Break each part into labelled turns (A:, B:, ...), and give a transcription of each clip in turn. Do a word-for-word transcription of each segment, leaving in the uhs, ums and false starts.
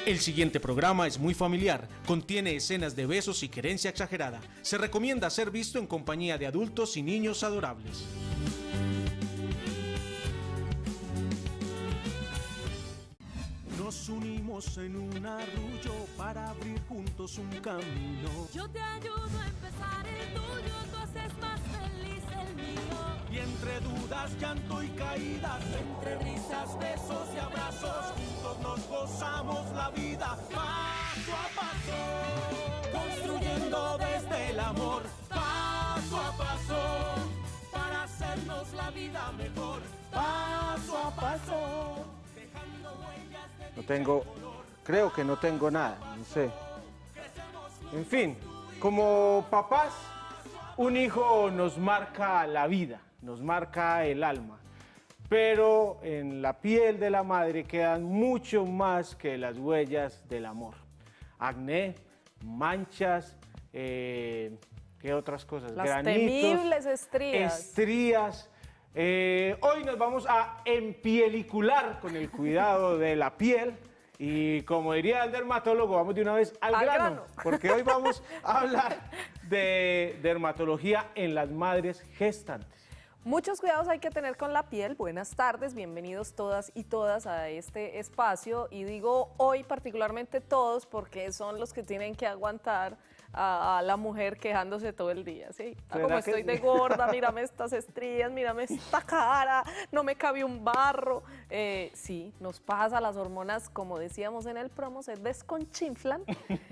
A: El siguiente programa es muy familiar, contiene escenas de besos y querencia exagerada. Se recomienda ser visto en compañía de adultos y niños adorables. Nos unimos en un arrullo para abrir juntos un camino.
B: Yo te ayudo a empezar el tuyo, tú haces más feliz el mío.
A: Y entre dudas, llanto y caídas, entre risas, besos y abrazos, juntos nos gozamos la vida paso a paso, construyendo desde el amor, paso a paso, para hacernos la vida mejor, paso a paso.
C: No tengo, creo que no tengo nada, no sé. En fin, como papás, un hijo nos marca la vida, nos marca el alma, pero en la piel de la madre quedan mucho más que las huellas del amor. Acné, manchas, eh, ¿qué otras cosas?
D: Las
C: Granitos,
D: temibles estrías.
C: Estrías. Eh, hoy nos vamos a empielicular con el cuidado de la piel y, como diría el dermatólogo, vamos de una vez al,
D: Al
C: grano,
D: grano.
C: porque hoy vamos a hablar de dermatología en las madres gestantes.
D: Muchos cuidados hay que tener con la piel. Buenas tardes, bienvenidos todas y todas a este espacio. Y digo hoy particularmente todos porque son los que tienen que aguantar a, a la mujer quejándose todo el día, ¿sí? Ah, como
C: ¿Será que
D: estoy
C: sí?
D: de gorda, mírame estas estrías, mírame esta cara, no me cabe un barro. Eh, sí, nos pasa, las hormonas, como decíamos en el promo, se desconchinflan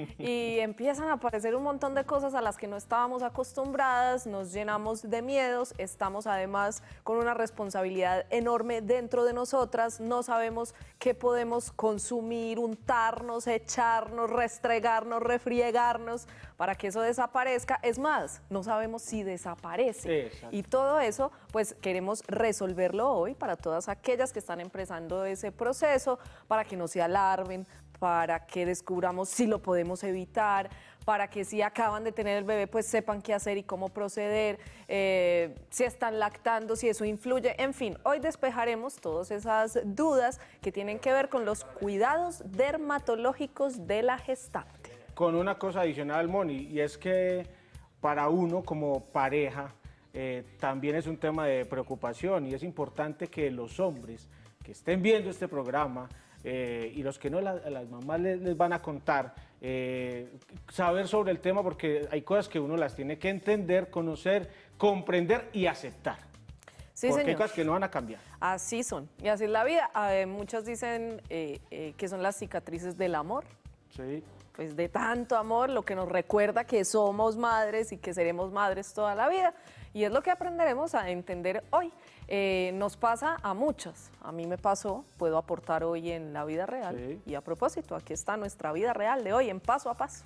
D: y empiezan a aparecer un montón de cosas a las que no estábamos acostumbradas, nos llenamos de miedos, estamos además con una responsabilidad enorme dentro de nosotras, no sabemos qué podemos consumir, untarnos, echarnos, restregarnos, refriegarnos para que eso desaparezca. Es más, no sabemos si desaparece.
C: Exacto.
D: Y todo eso, pues queremos resolverlo hoy para todas aquellas que están empezando ese proceso, para que no se alarmen, para que descubramos si lo podemos evitar, para que si acaban de tener el bebé, pues sepan qué hacer y cómo proceder, eh, si están lactando, si eso influye. En fin, hoy despejaremos todas esas dudas que tienen que ver con los cuidados dermatológicos de la gestante.
C: Con una cosa adicional, Moni, y es que para uno como pareja eh, también es un tema de preocupación y es importante que los hombres que estén viendo este programa eh, y los que no, la, las mamás les, les van a contar, eh, saber sobre el tema, porque hay cosas que uno las tiene que entender, conocer, comprender y aceptar.
D: Sí,
C: porque
D: señor.
C: hay cosas que no van a cambiar.
D: Así son, y así es la vida. Eh, muchos dicen eh, eh, que son las cicatrices del amor.
C: Sí.
D: Pues de tanto amor, lo que nos recuerda que somos madres y que seremos madres toda la vida. Y es lo que aprenderemos a entender hoy. Eh, nos pasa a muchas. A mí me pasó, puedo aportar hoy en la vida real.
C: Sí.
D: Y a propósito, aquí está nuestra vida real de hoy en Paso a Paso.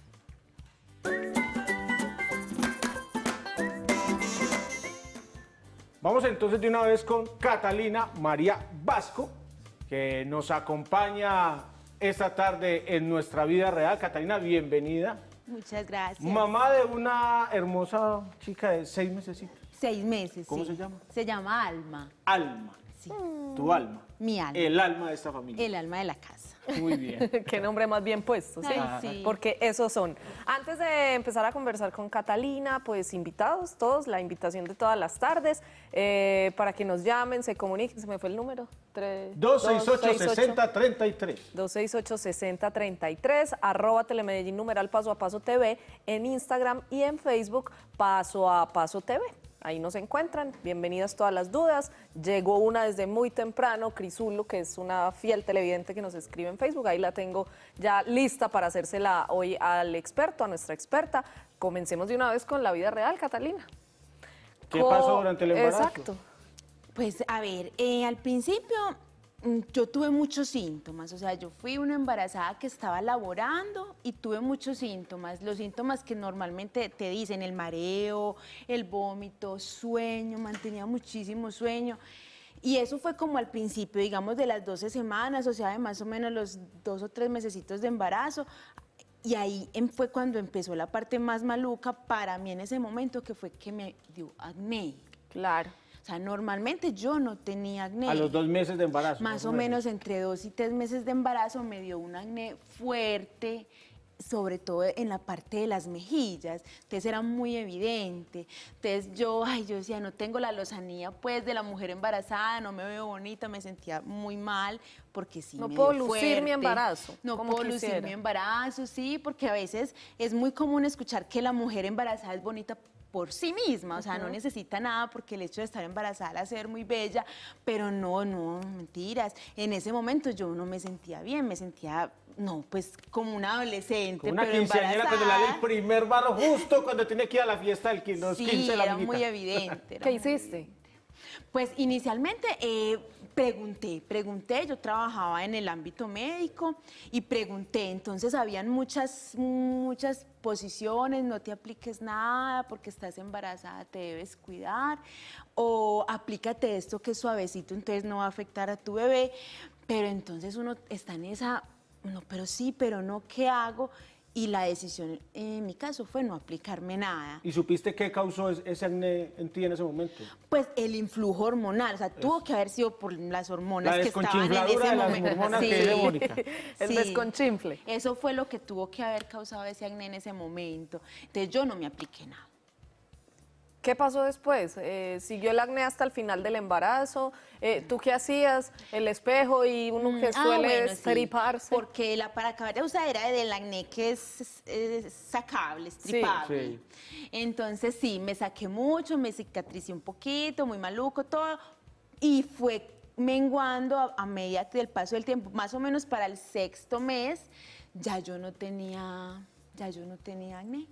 C: Vamos entonces de una vez con Catalina María Vasco, que nos acompaña esta tarde en nuestra vida real. Catalina, bienvenida.
E: Muchas gracias.
C: Mamá de una hermosa chica de seis meses.
E: Seis meses,
C: ¿Cómo
E: sí.
C: se llama?
E: Se llama Alma,
C: Alma.
E: sí.
C: Tu alma.
E: Mi alma.
C: El alma de esta familia.
E: El alma de la casa.
C: Muy bien.
D: Qué nombre más bien puesto, ¿sí?
E: Ay, sí.
D: Porque esos son. Antes de empezar a conversar con Catalina, pues invitados todos, la invitación de todas las tardes, eh, para que nos llamen, se comuniquen. ¿Se me fue el número? Tres-
C: dos seis ocho, sesenta, treinta y tres.
D: dos seis ocho, sesenta, treinta y tres, arroba Telemedellín numeral Paso a Paso T V, en Instagram y en Facebook Paso a Paso T V. Ahí nos encuentran, bienvenidas todas las dudas. Llegó una desde muy temprano, Crisulo, que es una fiel televidente que nos escribe en Facebook. Ahí la tengo ya lista para hacérsela hoy al experto, a nuestra experta. Comencemos de una vez con la vida real, Catalina.
C: ¿Qué
D: Co-
C: pasó durante el embarazo?
D: Exacto.
E: Pues a ver, eh, al principio mm, yo tuve muchos síntomas, o sea, yo fui una embarazada que estaba laborando y tuve muchos síntomas, los síntomas que normalmente te dicen, el mareo, el vómito, sueño, mantenía muchísimo sueño. Y eso fue como al principio, digamos, de las doce semanas, o sea, de más o menos los dos o tres mesecitos de embarazo. Y ahí em- fue cuando empezó la parte más maluca para mí en ese momento, que fue que me dio acné.
D: Claro.
E: O sea, normalmente yo no tenía acné.
C: A los dos meses de embarazo.
E: Más o menos entre dos y tres meses de embarazo me dio un acné fuerte, sobre todo en la parte de las mejillas, entonces era muy evidente. Entonces yo, ay, yo decía, no tengo la lozanía pues de la mujer embarazada, no me veo bonita, me sentía muy mal porque sí
D: No
E: me
D: puedo
E: dio
D: lucir
E: fuerte.
D: mi embarazo,
E: No
D: como
E: puedo lucir
D: quisiera.
E: mi embarazo, sí, porque a veces es muy común escuchar que la mujer embarazada es bonita por sí misma, o sea, no necesita nada porque el hecho de estar embarazada la hace ver muy bella, pero no, no, mentiras. En ese momento yo no me sentía bien, me sentía, no, pues como una adolescente,
C: Como una
E: pero
C: quinceañera cuando le da el
E: embarazada.
C: primer barro justo cuando tiene que ir a la fiesta del quince, los
E: Sí,
C: quince de la
E: era
C: amiguita.
E: muy evidente. era
D: ¿Qué
E: muy
D: hiciste?
E: evidente. Pues inicialmente eh, pregunté, pregunté, yo trabajaba en el ámbito médico y pregunté, entonces habían muchas, muchas posiciones, no te apliques nada porque estás embarazada, te debes cuidar, o aplícate esto que es suavecito, entonces no va a afectar a tu bebé, pero entonces uno está en esa, no, pero sí, pero no, ¿qué hago? Y la decisión en mi caso fue no aplicarme nada.
C: ¿Y supiste qué causó es- ese acné en ti en ese momento?
E: Pues el influjo hormonal, o sea, tuvo que haber sido por las hormonas
C: La
E: que estaban en
C: desconchinfladura
E: ese
C: de las
E: momento.
C: hormonas que dice Mónica.
D: El desconchinfle.
E: Eso fue lo que tuvo que haber causado ese acné en ese momento. Entonces yo no me apliqué nada.
D: ¿Qué pasó después? Eh, ¿Siguió el acné hasta el final del embarazo? Eh, ¿Tú qué hacías? El espejo y uno que
E: Ah,
D: suele
E: bueno, sí,
D: estriparse.
E: porque la para acabar de usar era del acné que es, es- es sacable, estripable.
C: sí.
E: Entonces sí, me saqué mucho, me cicatricé un poquito, muy maluco, todo. Y fue menguando a, a medida del paso del tiempo, más o menos para el sexto mes, ya yo no tenía, ya yo no tenía acné.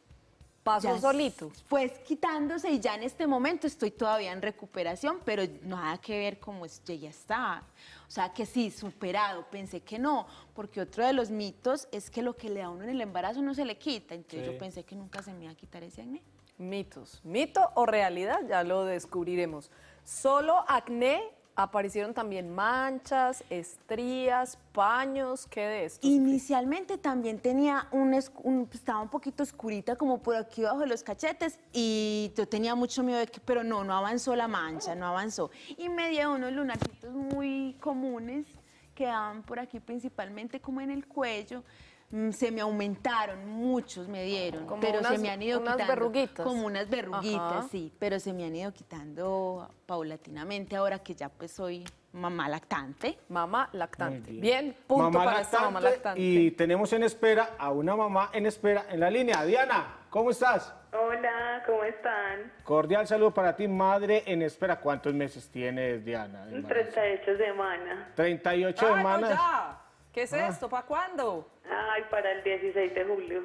D: Pasó
E: Ya
D: solito.
E: Pues quitándose y ya en este momento estoy todavía en recuperación, pero nada que ver como es- llegué a estar. O sea que sí, superado, pensé que no, porque otro de los mitos es que lo que le da a uno en el embarazo no se le quita, entonces
C: Sí.
E: yo pensé que nunca se me iba a quitar ese acné.
D: Mitos. ¿Mito o realidad? Ya lo descubriremos. ¿Solo acné? ¿Aparecieron también manchas, estrías, paños? ¿Qué de esto? Sofía?
E: Inicialmente también tenía un, es- un- estaba un poquito oscurita como por aquí bajo de los cachetes y yo tenía mucho miedo de que, pero no, no avanzó la mancha, no avanzó. Y me dio unos lunarcitos muy comunes que daban por aquí principalmente como en el cuello. Mm, Se me aumentaron, muchos me dieron,
D: Como
E: pero se
D: unas-
E: me han ido
D: unas
E: quitando.
D: verruguitas.
E: Como unas verruguitas,
D: Ajá.
E: sí, pero se me han ido quitando paulatinamente ahora que ya pues soy mamá lactante.
D: Mamá lactante.
C: Muy
D: Bien, punto
C: Mamá
D: para esta mamá lactante.
C: Y tenemos en espera a una mamá en espera en la línea. Diana, ¿cómo estás?
F: Hola, ¿cómo están?
C: Cordial saludo para ti, madre en espera. ¿Cuántos meses tienes, Diana? de embarazo?
F: treinta y ocho semanas.
C: treinta y ocho
D: ¡Ah, no,
C: semanas.
D: ya! ¿Qué es esto? ¿Para cuándo?
F: Ay, para el dieciséis de julio.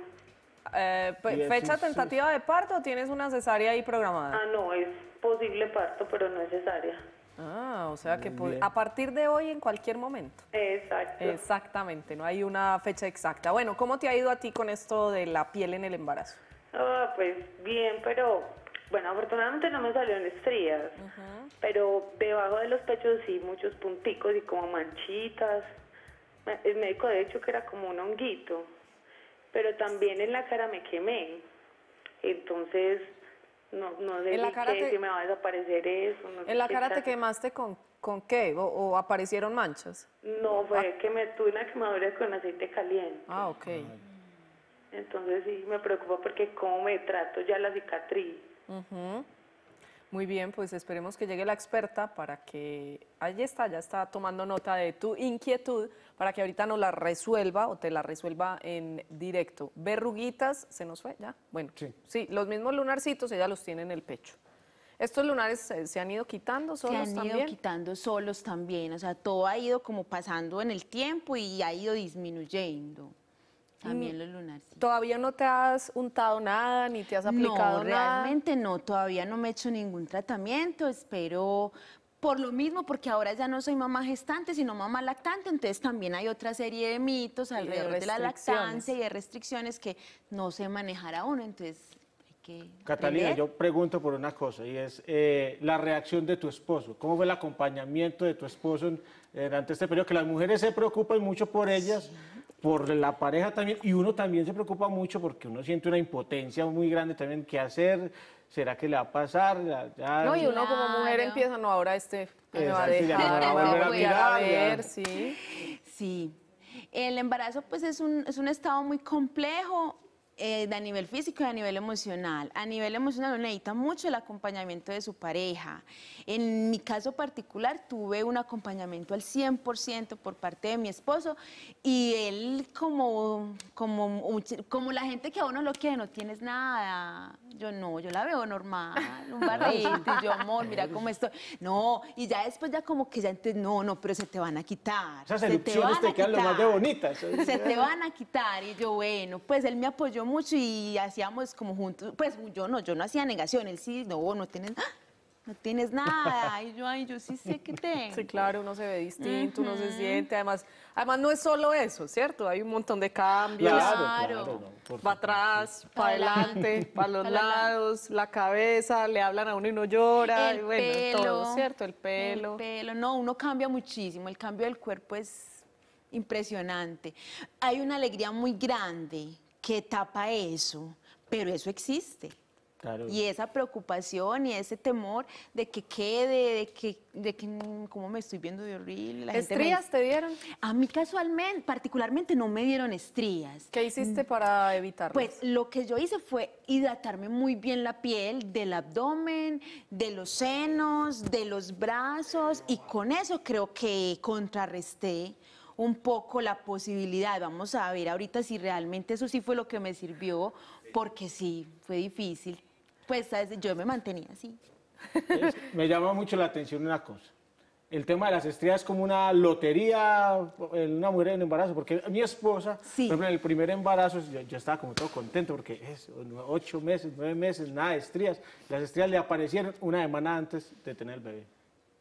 D: Eh, pe- ¿Fecha
C: dieciséis.
D: tentativa de parto o tienes una cesárea ahí programada?
F: Ah, no, es posible parto, pero no es cesárea.
D: Ah, o sea que
C: Muy
D: pod-
C: bien.
D: a partir de hoy en cualquier momento.
F: Exacto.
D: Exactamente, no hay una fecha exacta. Bueno, ¿cómo te ha ido a ti con esto de la piel en el embarazo?
F: Ah, pues bien, pero bueno, afortunadamente no me salieron estrías, pero debajo de los pechos sí muchos punticos y como manchitas. Me- El médico de hecho que era como un honguito, pero también en la cara me quemé. Entonces, no, no sé
D: ¿En la
F: ni
D: cara
F: qué,
D: te-
F: si me va a desaparecer eso. No sé
D: ¿En la
F: qué
D: cara te
F: tal.
D: quemaste con, con qué? ¿O, o aparecieron manchas?
F: No, fue que me tuve una quemadura con aceite caliente.
D: Ah, ok.
F: Entonces sí me preocupa porque cómo me trato ya la cicatriz.
D: Ujú. Muy bien, pues esperemos que llegue la experta para que, ahí está, ya está tomando nota de tu inquietud, para que ahorita nos la resuelva o te la resuelva en directo. Verruguitas, ¿se nos fue ya? Bueno,
C: Sí.
D: sí, los mismos lunarcitos ella los tiene en el pecho. ¿Estos lunares eh, se han ido quitando
E: Se
D: solos
E: han ido
D: también?
E: quitando solos también, o sea, todo ha ido como pasando en el tiempo y ha ido disminuyendo. También
D: Mm.
E: los lunarcitos.
D: ¿Todavía no te has untado nada, ni te has aplicado
E: No,
D: nada?
E: realmente no, todavía no me he hecho ningún tratamiento, espero por lo mismo, porque ahora ya no soy mamá gestante, sino mamá lactante, entonces también hay otra serie de mitos
D: de
E: alrededor de, la
D: restricciones.
E: lactancia y de restricciones que no sé manejar aún, entonces hay que
C: Catalina,
E: aprender.
C: yo pregunto por una cosa y es eh, la reacción de tu esposo. ¿Cómo fue el acompañamiento de tu esposo en- durante este periodo? Que las mujeres se preocupan mucho por ellas por la pareja también, y uno también se preocupa mucho porque uno siente una impotencia muy grande también, ¿qué hacer? ¿Será que le va a pasar? Ya, ya-
D: No, y uno como mujer
E: Claro.
D: empieza, no, ahora este me va a
C: Exacto, ya
D: dejar,
C: me va a
D: me va a
C: volver a
D: voltear a
C: mirar, ya.
D: ver, sí.
E: Sí, el embarazo pues es un, es un estado muy complejo eh, de a nivel físico y a nivel emocional. A nivel emocional uno necesita mucho el acompañamiento de su pareja. En mi caso particular tuve un acompañamiento al cien por ciento por parte de mi esposo y él como, como, como la gente que a uno lo quiere, no tienes nada. Yo no, yo la veo normal, un barrito y yo, amor, mira cómo estoy. No, y ya después ya como que ya entonces, no, no, pero se te van a quitar.
C: Esas
E: se te
C: erupciones
E: van
C: te
E: a
C: quedan lo más de
E: quitar.
C: bonitas.
E: Se te van a quitar. Y yo, bueno, pues él me apoyó mucho y hacíamos como juntos, pues yo no, yo no hacía negación, él sí, no, no tienes, ¡ah! No tienes nada. Y yo, ay, yo sí sé que tengo.
D: Sí, claro, uno se ve distinto, uno se siente, además, además no es solo eso, ¿cierto? Hay un montón de cambios.
C: Claro,
E: Claro.
C: claro, no, por
D: Para atrás, para adelante, para los
E: Para la-
D: lados, la cabeza, le hablan a uno y uno llora,
E: El
D: y bueno,
E: pelo,
D: todo, ¿cierto? El pelo.
E: El pelo, no, uno cambia muchísimo, el cambio del cuerpo es impresionante. Hay una alegría muy grande que tapa eso, pero eso existe.
C: Claro.
E: Y esa preocupación y ese temor de que quede, de que, de que mm, cómo me estoy viendo de horrible. La gente me
D: ¿Estrías
E: dice-
D: te dieron?
E: A mí casualmente, particularmente no me dieron estrías.
D: ¿Qué hiciste para evitarlas?
E: Pues lo que yo hice fue hidratarme muy bien la piel del abdomen, de los senos, de los brazos y con eso creo que contrarresté un poco la posibilidad. Vamos a ver ahorita si realmente eso sí fue lo que me sirvió, porque sí, fue difícil. Pues ¿sabes? Yo me mantenía así.
C: Es- me llama mucho la atención una cosa. El tema de las estrías es como una lotería en una mujer en embarazo, porque mi esposa,
E: Sí.
C: por ejemplo, en el primer embarazo, yo, yo estaba como todo contento, porque es ocho meses, nueve meses, nada de estrías. Las estrías le aparecieron una semana antes de tener el bebé.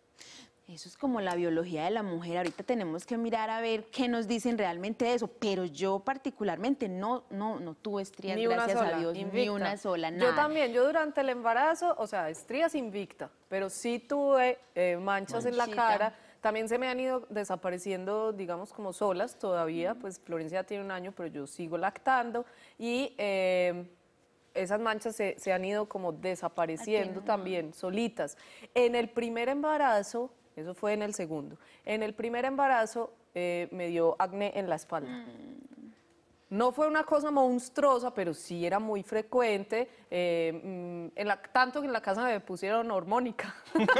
E: Eso es como la biología de la mujer. Ahorita tenemos que mirar a ver qué nos dicen realmente de eso. Pero yo particularmente no, no, no tuve estrías,
D: Ni una
E: gracias
D: sola,
E: a Dios, ni
D: invicta.
E: una sola, nada.
D: Yo también, yo durante el embarazo, o sea, estrías invicta, pero sí tuve eh, manchas en la
E: Manchita.
D: cara. También se me han ido desapareciendo, digamos, como solas todavía, pues Florencia tiene un año, pero yo sigo lactando y eh, esas manchas se, se han ido como desapareciendo también, solitas. En el primer embarazo, eso fue en el segundo, en el primer embarazo eh, me dio acné en la espalda. No fue una cosa monstruosa, pero sí era muy frecuente. eh, mm, en la, tanto que en la casa me pusieron hormónica.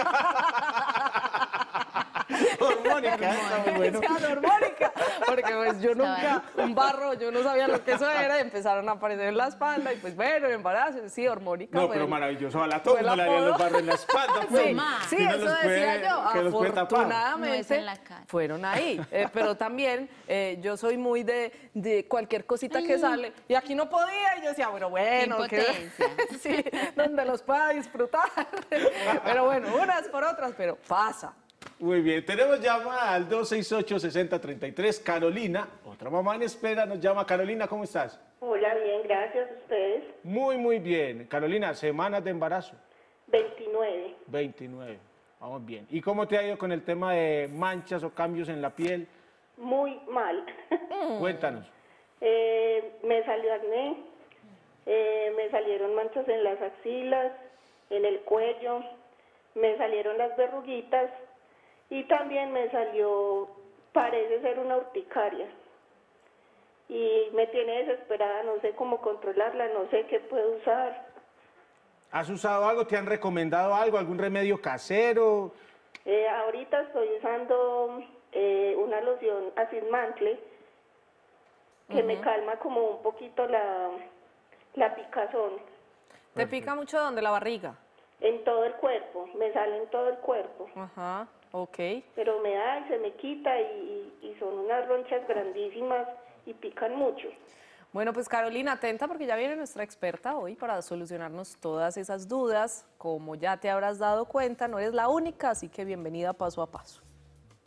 C: Hormónica, está muy bueno.
D: Decían hormónica, porque pues yo
E: Estaba
D: nunca, un barro, yo no sabía lo que eso era, y empezaron a aparecer en la espalda, y pues bueno, el embarazo, sí, hormónica.
C: No,
D: fue
C: pero
D: el-
C: maravilloso. A la todo
D: fue el
C: le harían los
D: apodo.
C: barros en la espalda. pues.
D: Sí,
E: Mamá.
D: sí,
C: Y no
D: eso
C: los puede-
D: decía yo.
C: que los puede tapar.
D: Afortunadamente
E: No es en la cara.
D: fueron ahí. Eh, pero también eh, yo soy muy de, de cualquier cosita que sale. Y aquí no podía. Y yo decía, bueno, bueno. que-
E: Impotencia.
D: sí, donde los pueda disfrutar. Pero bueno, unas por otras, pero pasa.
C: Muy bien, tenemos llamada al dos seis ocho, seis cero tres tres. Carolina, otra mamá en espera, nos llama. Carolina, ¿cómo estás?
F: Hola, bien, gracias a ustedes.
C: Muy, muy bien. Carolina, semanas de embarazo.
F: veintinueve.
C: veintinueve. Vamos bien. ¿Y cómo te ha ido con el tema de manchas o cambios en la piel?
F: Muy mal.
C: Cuéntanos.
F: Eh, me salió acné, eh, me salieron manchas en las axilas, en el cuello, me salieron las verruguitas y también me salió, parece ser una urticaria. Y me tiene desesperada, no sé cómo controlarla, no sé qué puedo usar.
C: ¿Has usado algo? ¿Te han recomendado algo? ¿Algún remedio casero?
F: Eh, ahorita estoy usando eh, una loción Acid Mantle que me calma como un poquito la, la picazón
D: ¿Te pica mucho donde la barriga?
F: en todo el cuerpo, me sale en todo el cuerpo,
D: Ajá, ok.
F: pero me da y se me quita y, y son unas ronchas grandísimas y pican mucho.
D: Bueno, pues Carolina, atenta porque ya viene nuestra experta hoy para solucionarnos todas esas dudas. Como ya te habrás dado cuenta, no eres la única, así que bienvenida paso a paso.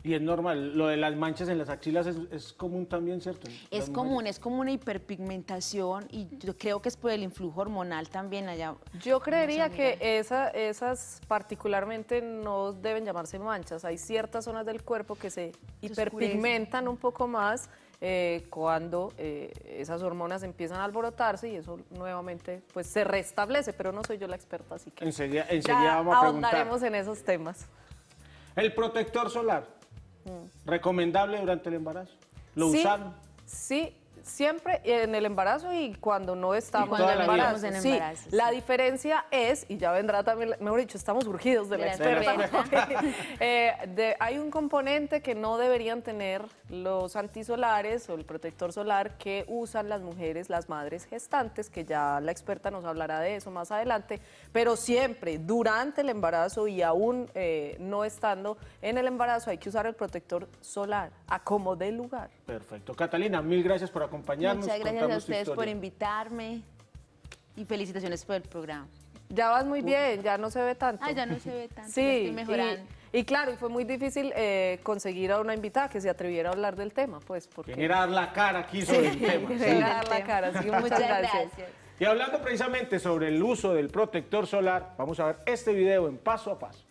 C: Y es normal, lo de las manchas en las axilas es, es común también, ¿cierto?
E: Es común, es como una hiperpigmentación y yo creo que es por el influjo hormonal también allá.
D: Yo creería que esa, esas particularmente no deben llamarse manchas. Hay ciertas zonas del cuerpo que se hiperpigmentan un poco más eh, cuando eh, esas hormonas empiezan a alborotarse y eso nuevamente pues se restablece, pero no soy yo la experta, así que
C: Enseguida, enseguida
D: ya
C: vamos a preguntar.
D: ahondaremos en esos temas.
C: El protector solar, ¿recomendable durante el embarazo? ¿Lo
D: Sí,
C: usaron?
D: Sí, siempre en el embarazo y cuando no estamos
C: cuando
D: en el
C: no
D: embarazo.
E: estamos en
D: Sí,
E: embarazo, sí.
D: la diferencia es, y ya vendrá también, mejor dicho, estamos urgidos de la
E: De la
D: experta. Eh, de- hay un componente que no deberían tener los antisolares o el protector solar que usan las mujeres, las madres gestantes, que ya la experta nos hablará de eso más adelante, pero siempre durante el embarazo y aún eh, no estando en el embarazo hay que usar el protector solar, a como dé lugar.
C: Perfecto. Catalina, mil gracias por acompañarnos.
E: Muchas gracias a
C: contarnos tu
E: ustedes por
C: historia.
E: invitarme y felicitaciones por el programa.
D: Ya vas muy bien, ya no se ve tanto.
E: Ah, ya no se ve tanto, ya
D: Sí,
E: estoy mejorando.
D: Y, y claro, y fue muy difícil eh, conseguir a una invitada que se atreviera a hablar del tema, pues, porque...
C: Venir a dar la cara aquí sobre el tema.
D: que
C: ¿sí?
D: venga a dar la cara, así que muchas,
E: Muchas
D: gracias.
E: gracias.
C: Y hablando precisamente sobre el uso del protector solar, vamos a ver este video en paso a paso.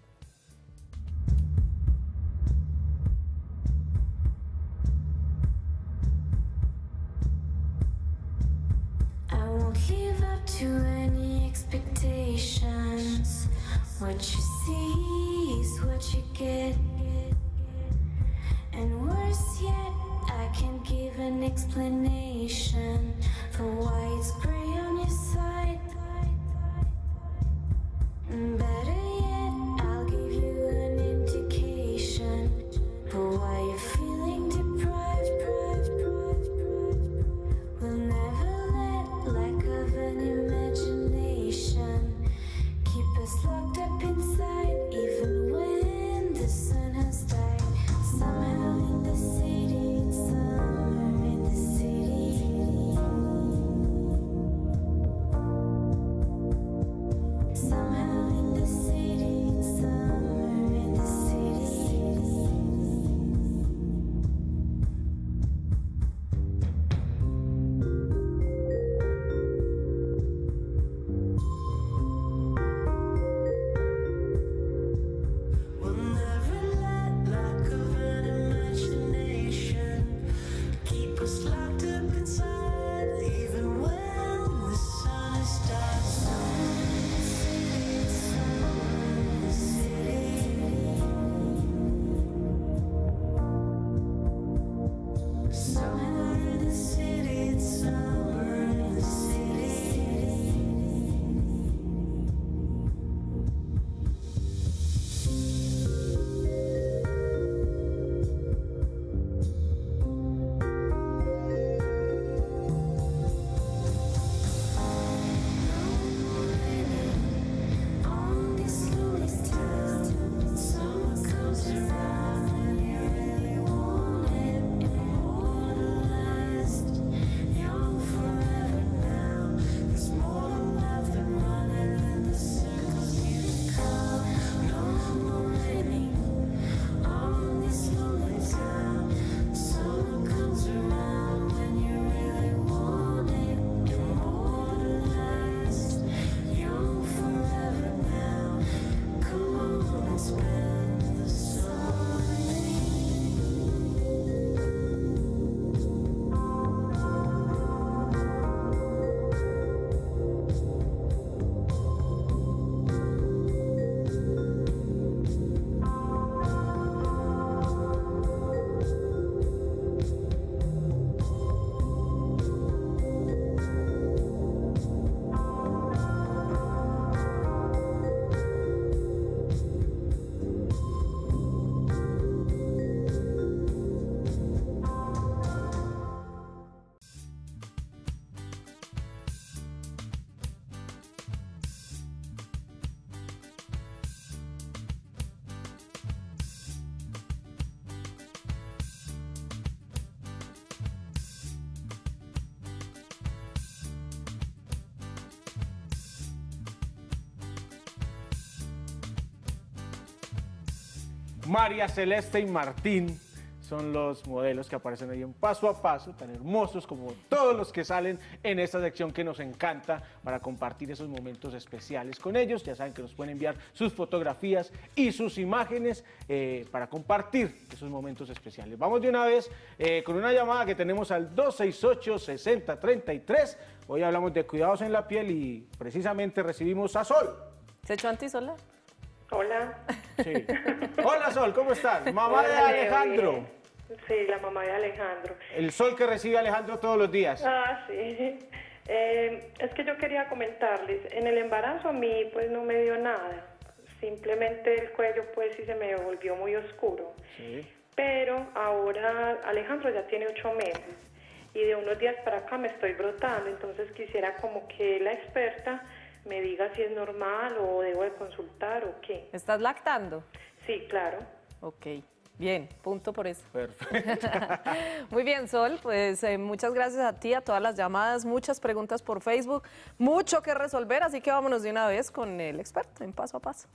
B: I won't live up to any expectations. What you see is what you get. And worse yet, I can't give an explanation for why it's gray on your side. And better yet, I'll give you an indication for why you're feeling deprived. We'll never let lack of an imagination keep us locked up inside, even when the sun has died. Somehow in the city, it's summer in the city. Somehow in the city, it's summer in the city. We'll never let lack of an imagination keep us locked up inside, even when the sun is dark. Summer in the city, it's summer in the city. Summer in the city, it's summer in the city. On this lonely town, summer comes around when you really want it. And what a
C: María Celeste y Martín son los modelos que aparecen ahí en Paso a Paso, tan hermosos como todos los que salen en esta sección que nos encanta para compartir esos momentos especiales con ellos. Ya saben que nos pueden enviar sus fotografías y sus imágenes eh, para compartir esos momentos especiales. Vamos de una vez eh, con una llamada que tenemos al dos seis ocho, seis cero tres tres. Hoy hablamos de cuidados en la piel y precisamente recibimos a Sol.
D: ¿Se echó antisolar?
F: Hola.
C: Sí. Hola Sol, ¿cómo estás? Mamá
F: Hola,
C: de
F: Leo,
C: Alejandro.
F: bien. Sí, la mamá de Alejandro.
C: El Sol que recibe Alejandro todos los días.
F: Ah, sí. Eh, es que yo quería comentarles, en el embarazo a mí pues no me dio nada. Simplemente el cuello pues sí se me volvió muy oscuro.
C: Sí.
F: Pero ahora Alejandro ya tiene ocho meses y de unos días para acá me estoy brotando. Entonces quisiera como que la experta me diga si es normal o debo de consultar o qué.
D: ¿Estás lactando?
F: Sí, claro.
D: Ok, bien, punto por eso.
C: Perfecto.
D: Muy bien, Sol, pues eh, muchas gracias a ti, a todas las llamadas, muchas preguntas por Facebook, mucho que resolver, así que vámonos de una vez con el experto en Paso a Paso.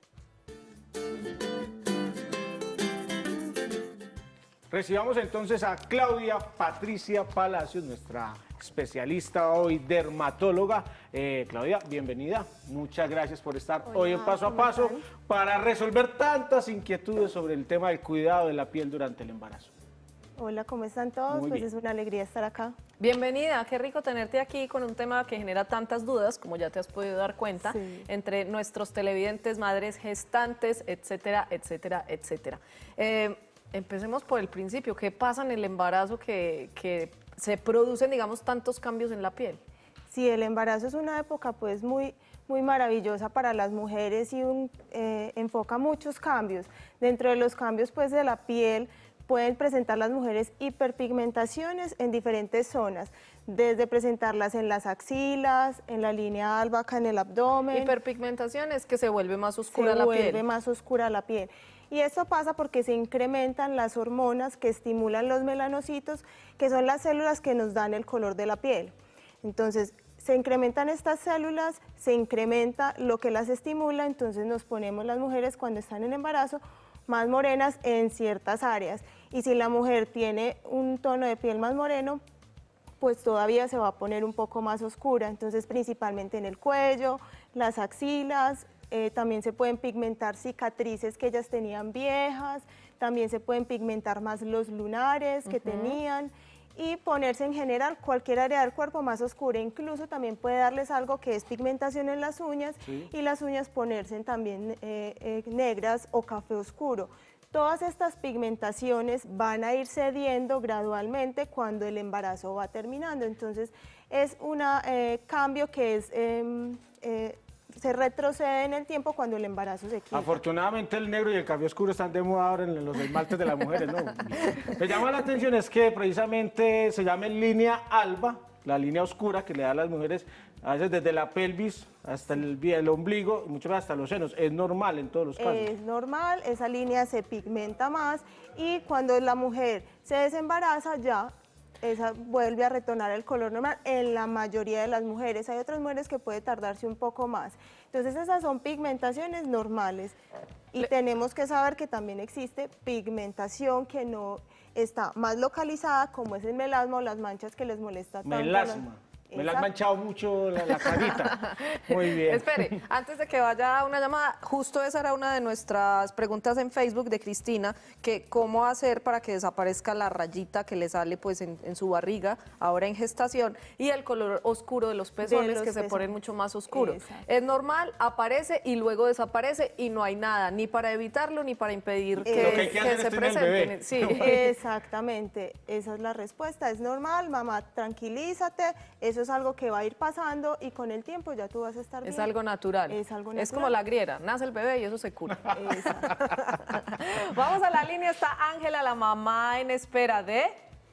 C: Recibamos entonces a Claudia Patricia Palacios, nuestra especialista hoy, dermatóloga. Eh, Claudia, bienvenida. Muchas gracias por estar
G: Hola,
C: hoy en Paso a
G: ¿cómo
C: Paso
G: están?
C: para resolver tantas inquietudes sobre el tema del cuidado de la piel durante el embarazo.
G: Hola, ¿cómo están todos?
C: Muy
G: Pues
C: bien.
G: es una alegría estar acá.
D: Bienvenida, qué rico tenerte aquí con un tema que genera tantas dudas, como ya te has podido dar cuenta,
G: Sí.
D: entre nuestros televidentes, madres gestantes, etcétera, etcétera, etcétera. Eh, empecemos por el principio, ¿qué pasa en el embarazo que, que se producen, digamos, tantos cambios en la piel?
G: Sí, el embarazo es una época pues muy, muy maravillosa para las mujeres y un, eh, enfoca muchos cambios. Dentro de los cambios pues de la piel pueden presentar las mujeres hiperpigmentaciones en diferentes zonas, desde presentarlas en las axilas, en la línea álbaca, en el abdomen.
D: Hiperpigmentación es que se vuelve más oscura
G: se
D: la
G: vuelve
D: piel.
G: más oscura la piel. Y esto pasa porque se incrementan las hormonas que estimulan los melanocitos, que son las células que nos dan el color de la piel. Entonces, se incrementan estas células, se incrementa lo que las estimula, entonces nos ponemos las mujeres cuando están en embarazo más morenas en ciertas áreas. Y si la mujer tiene un tono de piel más moreno, pues todavía se va a poner un poco más oscura. Entonces, principalmente en el cuello, las axilas, eh, también se pueden pigmentar cicatrices que ellas tenían viejas, también se pueden pigmentar más los lunares que tenían y ponerse en general cualquier área del cuerpo más oscura. Incluso también puede darles algo que es pigmentación en las uñas y las uñas ponerse también eh, eh, negras o café oscuro. Todas estas pigmentaciones van a ir cediendo gradualmente cuando el embarazo va terminando. Entonces, es un eh, cambio que es, eh, eh, se retrocede en el tiempo cuando el embarazo se quita.
C: Afortunadamente el negro y el café oscuro están de moda ahora en los esmaltes de las mujeres, ¿no? Me llama la atención es que precisamente se llama línea alba, la línea oscura que le da a las mujeres, a veces desde la pelvis hasta el, el ombligo, y muchas veces hasta los senos. Es normal en todos los casos.
G: Es normal, esa línea se pigmenta más y cuando la mujer se desembaraza ya esa vuelve a retornar el color normal en la mayoría de las mujeres. Hay otras mujeres que puede tardarse un poco más. Entonces esas son pigmentaciones normales y tenemos que saber que también existe pigmentación que no está más localizada, como es el melasma o las manchas que les molesta tanto.
C: Melasma. Me la has
G: Exacto.
C: manchado mucho la, la carita. Muy bien.
D: Espere, antes de que vaya una llamada, justo esa era una de nuestras preguntas en Facebook de Cristina, que cómo hacer para que desaparezca la rayita que le sale pues en, en su barriga, ahora en gestación, y el color oscuro de los pezones
G: los
D: que se
G: pezones.
D: ponen mucho más oscuros.
G: Exacto.
D: Es normal, aparece y luego desaparece y no hay nada, ni para evitarlo ni para impedir que,
C: Lo que hay que hacer
D: se
C: es tener el
D: presenten.
C: bebé.
D: Sí.
G: Exactamente, esa es la respuesta, es normal, mamá, tranquilízate, eso es algo que va a ir pasando y con el tiempo ya tú vas a estar bien.
D: Es algo natural.
G: Es algo
D: Es como
G: natural.
D: la griera, nace el bebé y eso se cura.
G: Exacto.
D: Vamos a la línea, está Ángela, la mamá en espera de...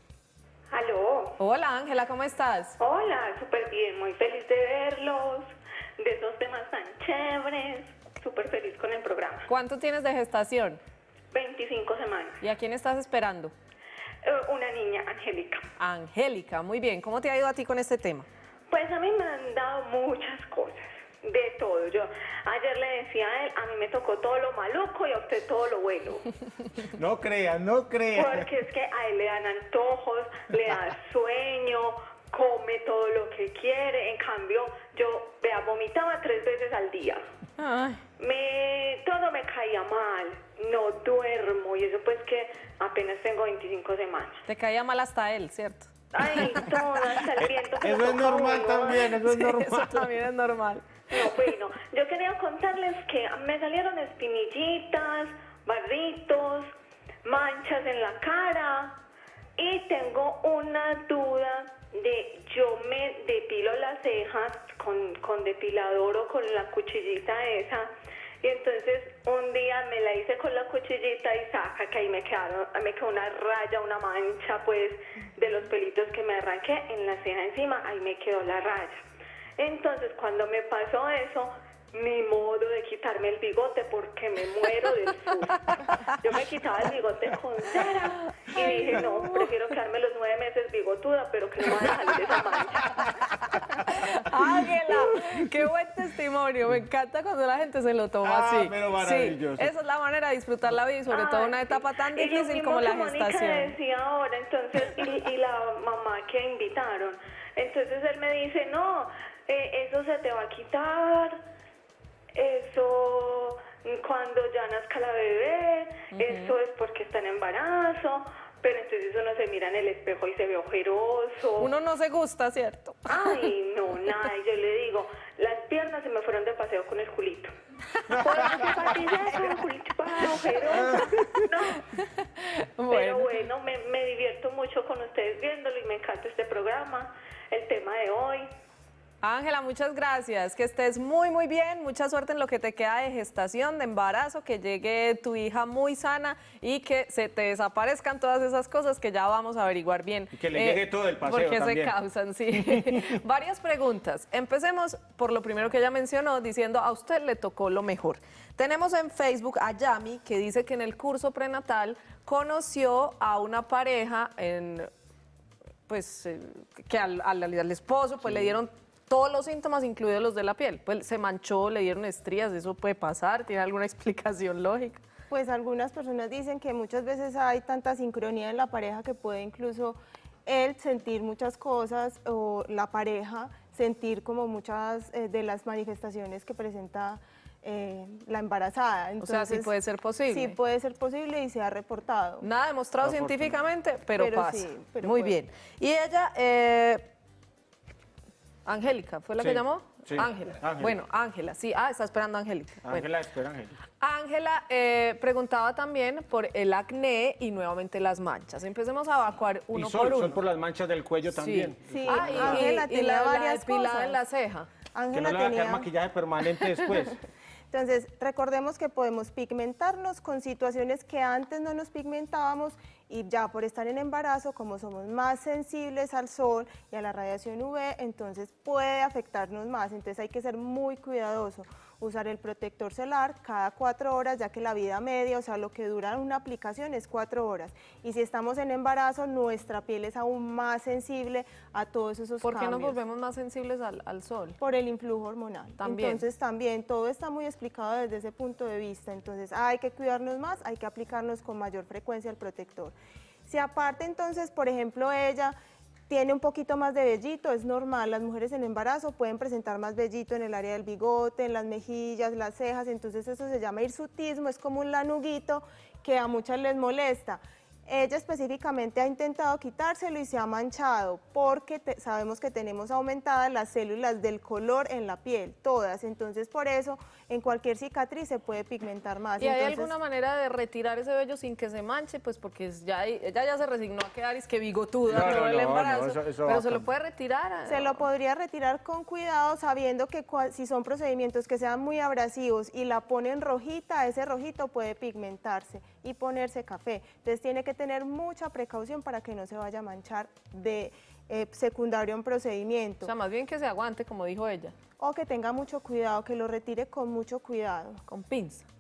F: Aló.
D: Hola Ángela, ¿cómo estás?
F: Hola, súper bien, muy feliz de verlos, de esos temas tan chéveres, súper feliz con el programa.
D: ¿Cuánto tienes de gestación?
F: veinticinco semanas.
D: ¿Y a quién estás esperando?
F: Eh, una niña, Angélica.
D: Angélica, muy bien. ¿Cómo te ha ido a ti con este tema?
F: Pues a mí me han dado muchas cosas. de todo. Yo ayer le decía a él, a mí me tocó todo lo maluco y a usted todo lo bueno.
C: No creas, no creas.
F: Porque es que a él le dan antojos, le da sueño, come todo lo que quiere. En cambio, yo, vea, vomitaba tres veces al día.
D: Ay,
F: Me, todo me caía mal, no duermo y eso pues que apenas tengo veinticinco semanas.
D: te caía mal hasta él, ¿cierto?
F: Ay, todo, hasta el viento que
C: Eso
F: le
C: es
F: toca a
C: normal
F: uno.
C: también, eso es
D: Sí,
C: normal.
D: eso también es normal.
F: No, bueno, yo quería contarles que me salieron espinillitas, barritos, manchas en la cara y tengo una duda de yo me depilo las cejas con, con depilador o con la cuchillita esa y entonces un día me la hice con la cuchillita y saca que ahí me quedaron, me quedó una raya, una mancha pues de los pelitos que me arranqué en la ceja encima, ahí me quedó la raya. Entonces cuando me pasó eso, ni modo de quitarme el bigote porque me muero del susto. Yo me quitaba el bigote con cera y dije, no, prefiero quedarme los nueve meses bigotuda, pero que no me vaya a salir esa mancha.
D: Ángela, qué buen testimonio. Me encanta cuando la gente se lo toma
C: Ah,
D: así.
C: pero maravilloso.
D: Sí, esa es la manera de disfrutar la vida y sobre todo
F: Ay,
D: una etapa tan
F: y lo
D: difícil
F: mismo
D: como la
F: que Mónica
D: gestación.
F: decía ahora, entonces, y, y la mamá que invitaron. Entonces él me dice, no, eh, eso se te va a quitar. Eso cuando ya nazca la bebé, eso es porque está en embarazo, pero entonces uno se mira en el espejo y se ve ojeroso.
D: Uno no se gusta, ¿cierto?
F: Ay, no, nada, y yo le digo, las piernas se me fueron de paseo con el culito. Porque patillazo, el culito para ojeroso. No. Pero
D: Bueno.
F: bueno, me, me divierto mucho con ustedes viéndolo y me encanta este programa, el tema de hoy.
D: Ángela, muchas gracias. Que estés muy, muy bien. Mucha suerte en lo que te queda de gestación, de embarazo, que llegue tu hija muy sana y que se te desaparezcan todas esas cosas que ya vamos a averiguar bien.
C: Y que le llegue todo el paseo
D: Porque
C: también.
D: se causan, sí. Varias preguntas. Empecemos por lo primero que ella mencionó, diciendo a usted le tocó lo mejor. Tenemos en Facebook a Yami, que dice que en el curso prenatal conoció a una pareja en pues eh, que al, al, al esposo pues le dieron todos los síntomas, incluidos los de la piel. Pues se manchó, le dieron estrías, ¿eso puede pasar? ¿Tiene alguna explicación lógica?
G: Pues algunas personas dicen que muchas veces hay tanta sincronía en la pareja que puede incluso él sentir muchas cosas o la pareja sentir como muchas eh, de las manifestaciones que presenta eh, la embarazada.
D: O sea, sí puede ser posible.
G: Sí puede ser posible y se ha reportado.
D: Nada demostrado científicamente, pero,
G: Pero
D: pasa.
G: sí, pero
D: Muy
G: puede.
D: bien. Y ella, eh, Angélica, ¿fue la
C: Sí,
D: que llamó?
C: sí,
D: Ángela.
C: Ángela.
D: Bueno, Ángela, sí. Ah, está esperando a Angélica. Bueno.
C: Ángela, espera, Ángela.
D: Ángela eh, preguntaba también por el acné y nuevamente las manchas. Empecemos a evacuar
C: Y
D: uno
C: son,
D: por uno.
C: son por las manchas del cuello también.
G: Sí,
D: Ah, y,
G: Ángela
D: y- y
G: tenía
D: la, la
G: varias
D: depilada
G: cosas.
D: en la ceja.
C: Que no
G: Ángela
C: le va a quedar
G: tenía...
C: maquillaje permanente después.
G: Entonces, recordemos que podemos pigmentarnos con situaciones que antes no nos pigmentábamos y ya por estar en embarazo, como somos más sensibles al sol y a la radiación U V, entonces puede afectarnos más. Entonces hay que ser muy cuidadoso. Usar el protector solar cada cuatro horas, ya que la vida media, o sea, lo que dura una aplicación es cuatro horas. Y si estamos en embarazo, nuestra piel es aún más sensible a todos esos
D: ¿Por qué nos
G: cambios.
D: volvemos más sensibles al, al sol?
G: Por el influjo hormonal.
D: También.
G: Entonces también todo está muy explicado desde ese punto de vista. Entonces hay que cuidarnos más, hay que aplicarnos con mayor frecuencia el protector. Si aparte entonces, por ejemplo, ella tiene un poquito más de vellito, es normal, las mujeres en embarazo pueden presentar más vellito en el área del bigote, en las mejillas, las cejas, entonces eso se llama hirsutismo, es como un lanuguito que a muchas les molesta. Ella específicamente ha intentado quitárselo y se ha manchado porque te- sabemos que tenemos aumentadas las células del color en la piel, todas. Entonces, por eso, en cualquier cicatriz se puede pigmentar más.
D: ¿Y hay
G: Entonces,
D: alguna manera de retirar ese vello sin que se manche? Pues porque es ya, ella ya se resignó a quedar, es que bigotuda,
C: No,
D: todo
C: no,
D: el
C: no,
D: embarazo,
C: no, eso- eso
D: pero
C: va
D: se lo
C: con-
D: puede retirar.
G: Se lo podría retirar con cuidado, sabiendo que cua- si son procedimientos que sean muy abrasivos y la ponen rojita, ese rojito puede pigmentarse y ponerse café. Entonces tiene que tener mucha precaución para que no se vaya a manchar de eh, secundario a un procedimiento.
D: O sea, más bien que se aguante, como dijo ella,
G: O que tenga mucho cuidado, que lo retire con mucho cuidado.
D: con pinza.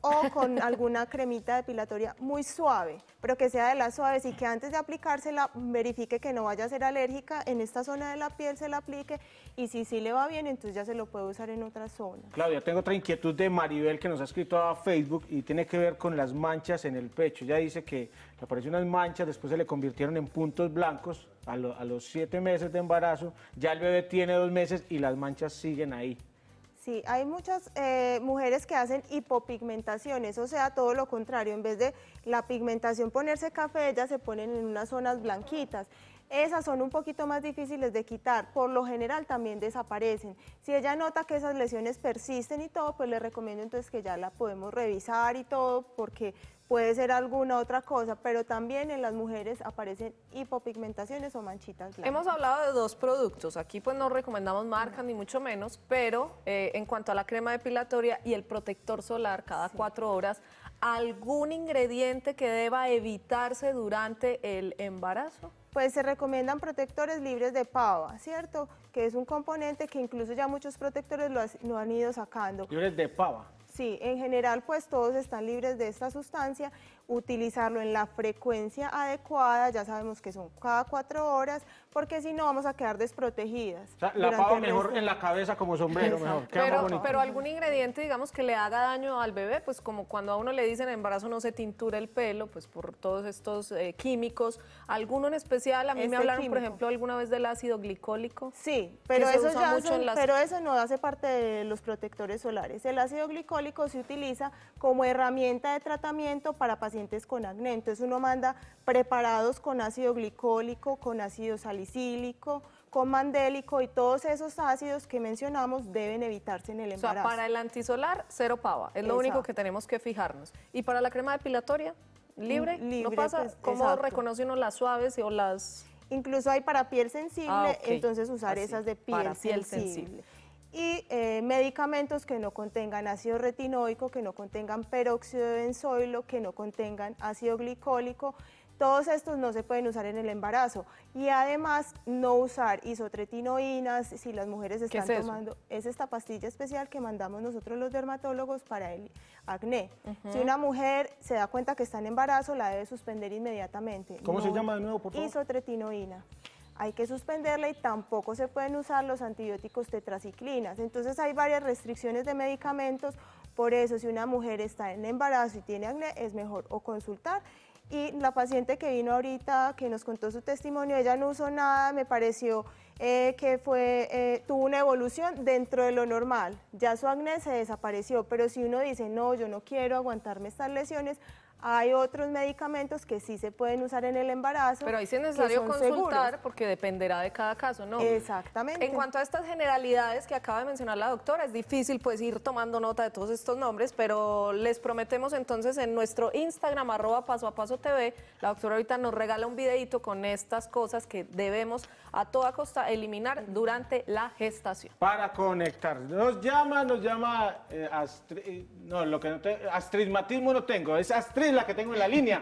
G: o con alguna cremita depilatoria muy suave, pero que sea de las suaves y que antes de aplicársela verifique que no vaya a ser alérgica, en esta zona de la piel se la aplique y si sí le va bien, entonces ya se lo puede usar en otra zona.
C: Claudia, tengo otra inquietud de Maribel que nos ha escrito a Facebook y tiene que ver con las manchas en el pecho. Ella dice que le aparecieron unas manchas, después se le convirtieron en puntos blancos a, lo- a los siete meses de embarazo, ya el bebé tiene dos meses y las manchas siguen ahí.
G: Sí, hay muchas eh, mujeres que hacen hipopigmentaciones, o sea, todo lo contrario, en vez de la pigmentación ponerse café, ellas se ponen en unas zonas blanquitas. Esas son un poquito más difíciles de quitar, por lo general también desaparecen. Si ella nota que esas lesiones persisten y todo, pues le recomiendo entonces que ya la podemos revisar y todo, porque puede ser alguna otra cosa, pero también en las mujeres aparecen hipopigmentaciones o manchitas blancas.
D: Hemos hablado de dos productos, aquí pues no recomendamos marcas ni mucho menos, pero eh, en cuanto a la crema depilatoria y el protector solar cada cuatro horas, ¿algún ingrediente que deba evitarse durante el embarazo?
G: Pues se recomiendan protectores libres de pava, ¿cierto? Que es un componente que incluso ya muchos protectores lo, has- lo han ido sacando.
C: Libres de pava.
G: Sí, en general pues todos están libres de esta sustancia, utilizarlo en la frecuencia adecuada, ya sabemos que son cada cuatro horas, porque si no vamos a quedar desprotegidas.
C: O sea, la
G: durante
C: pava
G: el
C: mejor
G: resto.
C: en la cabeza como sombrero, mejor. Queda más
D: Pero,
C: bonito.
D: pero algún ingrediente, digamos, que le haga daño al bebé, pues como cuando a uno le dicen en embarazo no se tintura el pelo, pues por todos estos eh, químicos. ¿Alguno en especial? A mí me
G: Este
D: hablaron, por
G: químico.
D: ejemplo, alguna vez del ácido glicólico.
G: Sí, pero
D: se
G: eso
D: usa
G: ya
D: mucho
G: son-
D: en las-
G: pero eso no hace parte de los protectores solares. El ácido glicólico se utiliza como herramienta de tratamiento para pacientes con acné. Entonces uno manda preparados con ácido glicólico, con ácido salicílico, con mandélico y todos esos ácidos que mencionamos deben evitarse en el
D: O sea,
G: embarazo.
D: para el antisolar, cero pava. Es lo único
G: Exacto.
D: que tenemos que fijarnos. ¿Y para la crema depilatoria? ¿Libre?
G: Mm, libre,
D: ¿No pasa?
G: pues,
D: ¿Cómo
G: exacto.
D: reconoce uno las suaves o las...?
G: Incluso hay para piel sensible,
D: Ah, ok.
G: entonces usar
D: Así,
G: esas de piel,
D: para piel
G: sensible.
D: sensible.
G: Y eh, medicamentos que no contengan ácido retinoico, que no contengan peróxido de benzoilo, que no contengan ácido glicólico. Todos estos no se pueden usar en el embarazo. Y además no usar isotretinoínas si las mujeres
D: ¿Qué
G: están
D: es eso?
G: tomando. Es esta pastilla especial que mandamos nosotros los dermatólogos para el acné. Si una mujer se da cuenta que está en embarazo, la debe suspender inmediatamente.
C: ¿Cómo se llama de nuevo, por favor?
G: Isotretinoína. Hay que suspenderla y tampoco se pueden usar los antibióticos tetraciclinas. Entonces hay varias restricciones de medicamentos, por eso si una mujer está en embarazo y tiene acné es mejor o consultar. Y la paciente que vino ahorita, que nos contó su testimonio, ella no usó nada, me pareció eh, que fue, eh, tuvo una evolución dentro de lo normal. Ya su acné se desapareció, pero si uno dice, no, yo no quiero aguantarme estas lesiones, hay otros medicamentos que sí se pueden usar en el embarazo.
D: Pero ahí sí es
G: que
D: necesario
G: son
D: consultar
G: seguros.
D: porque dependerá de cada caso, ¿no?
G: Exactamente.
D: En cuanto a estas generalidades que acaba de mencionar la doctora, es difícil pues ir tomando nota de todos estos nombres, pero les prometemos entonces en nuestro Instagram, arroba paso a paso T V, la doctora ahorita nos regala un videito con estas cosas que debemos a toda costa eliminar durante la gestación.
C: Para conectar. Nos llama, nos llama eh, Astrid, no, lo que no te, astigmatismo no tengo, es Astrid la que tengo en la línea.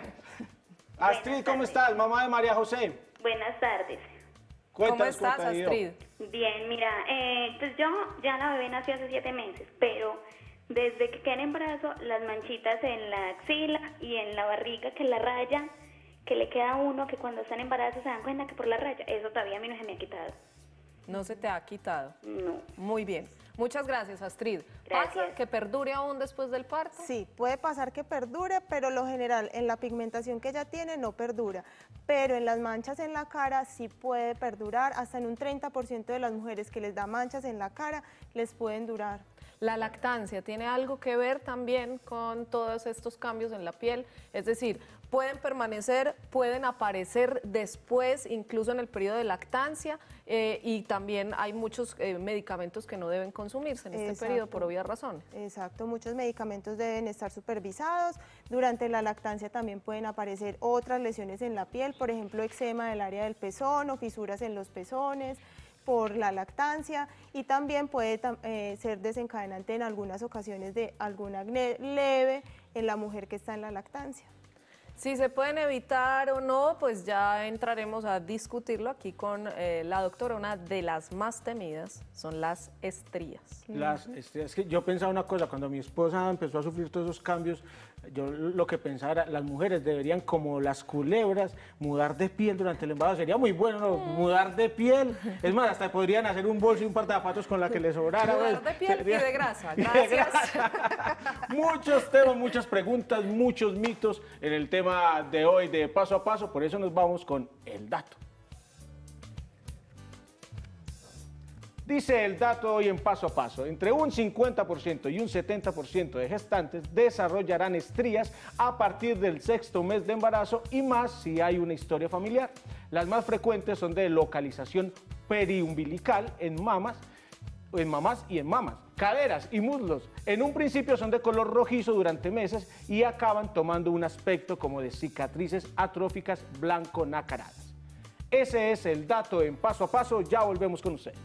C: Astrid, ¿cómo
H: tardes.
C: estás? Mamá de María José.
H: Buenas tardes.
D: ¿Cómo
C: Cuéntanos
D: estás,
C: te ha ido.
D: Astrid?
H: Bien, mira, eh, pues yo ya la bebé nació hace siete meses, pero desde que quedé en embarazo, las manchitas en la axila y en la barriga, que la raya, que le queda a uno, que cuando está en embarazo se dan cuenta que por la raya, eso todavía a mí no se me ha quitado.
D: No se te ha quitado.
H: No.
D: Muy bien. Muchas gracias, Astrid.
H: Gracias.
D: ¿Pasa que perdure aún después del parto?
G: Sí, puede pasar que perdure, pero lo general en la pigmentación que ella tiene no perdura. Pero en las manchas en la cara sí puede perdurar, hasta en un treinta por ciento de las mujeres que les da manchas en la cara les pueden durar.
D: La lactancia tiene algo que ver también con todos estos cambios en la piel, es decir, pueden permanecer, pueden aparecer después, incluso en el periodo de lactancia, eh, y también hay muchos eh, medicamentos que no deben consumirse en este
G: Exacto.
D: periodo por obvias razones.
G: Exacto, muchos medicamentos deben estar supervisados. Durante la lactancia también pueden aparecer otras lesiones en la piel, por ejemplo, eczema del área del pezón o fisuras en los pezones por la lactancia, y también puede tam- eh, ser desencadenante en algunas ocasiones de algún acné leve en la mujer que está en la lactancia.
D: Si se pueden evitar o no, pues ya entraremos a discutirlo aquí con eh, la doctora. Una de las más temidas son las estrías.
C: Las estrías, es que yo pensaba una cosa, cuando mi esposa empezó a sufrir todos esos cambios, yo lo que pensaba era, las mujeres deberían, como las culebras, mudar de piel durante el embarazo. Sería muy bueno, ¿no? Mudar de piel. Es más, hasta podrían hacer un bolso y un par de zapatos con la que les sobrara.
D: Mudar de piel y de grasa. Gracias.
C: Muchos temas, muchas preguntas, muchos mitos en el tema de hoy de Paso a Paso. Por eso nos vamos con el dato. Dice el dato hoy en Paso a Paso, entre un cincuenta por ciento y un setenta por ciento de gestantes desarrollarán estrías a partir del sexto mes de embarazo y más si hay una historia familiar. Las más frecuentes son de localización periumbilical en mamas, en mamás y en mamas, caderas y muslos. En un principio son de color rojizo durante meses y acaban tomando un aspecto como de cicatrices atróficas blanco-nacaradas. Ese es el dato en Paso a Paso, ya volvemos con ustedes.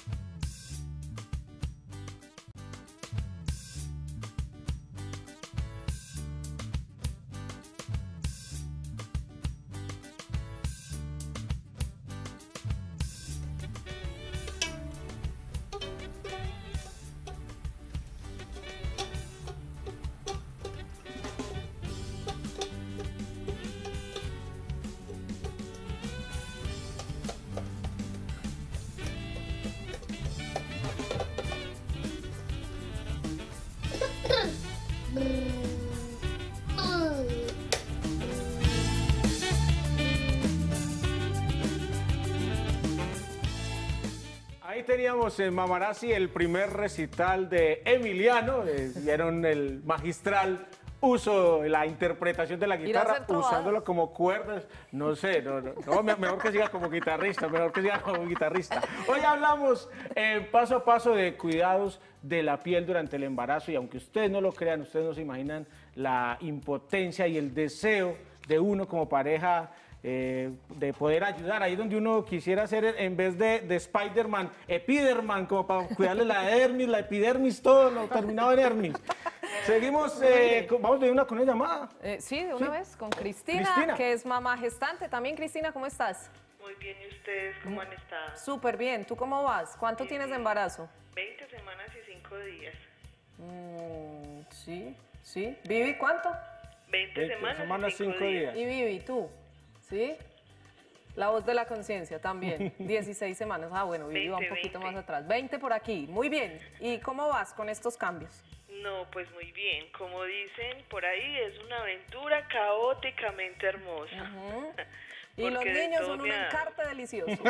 C: Ahí teníamos en Mamarazzi el primer recital de Emiliano, eh, vieron el magistral uso, la interpretación de la guitarra, usándolo como cuerdas, no sé, no, no, no, mejor que siga como guitarrista, mejor que siga como guitarrista. Hoy hablamos en Paso a Paso de cuidados de la piel durante el embarazo y aunque ustedes no lo crean, ustedes no se imaginan la impotencia y el deseo de uno como pareja Eh, de poder ayudar, ahí donde uno quisiera ser en vez de, de Spider-Man, Epiderman, como para cuidarle la dermis, la epidermis, todo lo terminado en hermis. Seguimos, eh, con, vamos de una con una llamada.
D: Eh, sí, de una
C: Sí.
D: vez, con Cristina,
C: Cristina,
D: que es mamá gestante. También, Cristina, ¿cómo estás?
I: Muy bien, ¿y ustedes cómo han estado?
D: Súper bien. ¿Tú cómo vas? ¿Cuánto
I: Bien,
D: tienes de
I: bien.
D: embarazo?
I: veinte semanas y cinco días.
D: Mm, sí, sí. ¿Vivi cuánto?
I: veinte,
C: veinte
I: semanas,
C: semanas,
I: y cinco,
C: cinco
I: días.
C: días.
D: Y Vivi, ¿tú? ¿Sí? La voz de la conciencia también. dieciséis semanas. Ah, bueno, Vivi va un
I: veinte,
D: poquito
I: veinte.
D: más atrás. veinte por aquí. Muy bien. ¿Y cómo vas con estos cambios?
I: No, pues muy bien. Como dicen por ahí, es una aventura caóticamente hermosa.
D: Ujú. Y los
I: Porque de
D: niños
I: todo
D: son un
I: me ha-
D: encarte delicioso.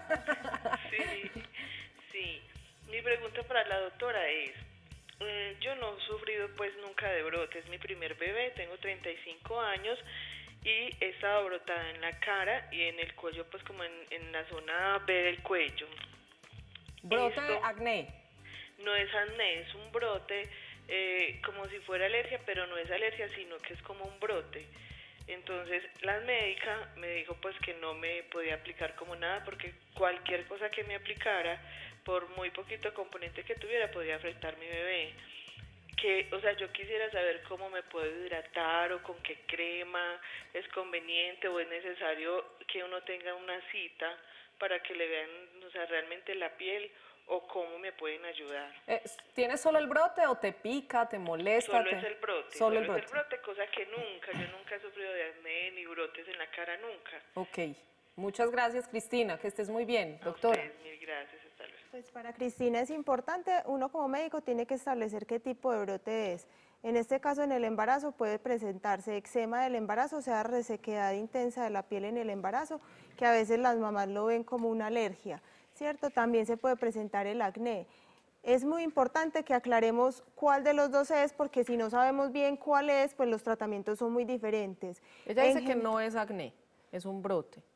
I: Sí, sí. Mi pregunta para la doctora es, eh, yo no he sufrido pues nunca de brote, es mi primer bebé, tengo treinta y cinco años y he estado brotada en la cara y en el cuello, pues como en, en la zona B del cuello.
D: Brote de
I: Esto
D: acné.
I: no es acné, es un brote eh, como si fuera alergia, pero no es alergia, sino que es como un brote. Entonces la médica me dijo pues que no me podía aplicar como nada porque cualquier cosa que me aplicara, por muy poquito componente que tuviera, podía afectar mi bebé. Que, o sea, yo quisiera saber cómo me puedo hidratar o con qué crema es conveniente o es necesario que uno tenga una cita para que le vean, o sea, realmente la piel o cómo me pueden ayudar.
D: Eh, ¿Tienes solo el brote o te pica, te molesta?
I: Solo
D: te-
I: es el brote,
D: Solo
I: solo
D: el brote.
I: es el brote, cosa que nunca, yo nunca he sufrido de acné ni brotes en la cara, nunca.
D: Ok. Muchas gracias, Cristina. Que estés muy bien,
I: A
D: doctora.
I: ustedes, mil gracias, hasta luego.
G: Pues para Cristina es importante, uno como médico tiene que establecer qué tipo de brote es. En este caso, en el embarazo puede presentarse eczema del embarazo, o sea, resequedad intensa de la piel en el embarazo, que a veces las mamás lo ven como una alergia, ¿cierto? También se puede presentar el acné. Es muy importante que aclaremos cuál de los dos es, porque si no sabemos bien cuál es, pues los tratamientos son muy diferentes.
D: Ella
G: En
D: dice que
G: gen-
D: no es acné, es un brote.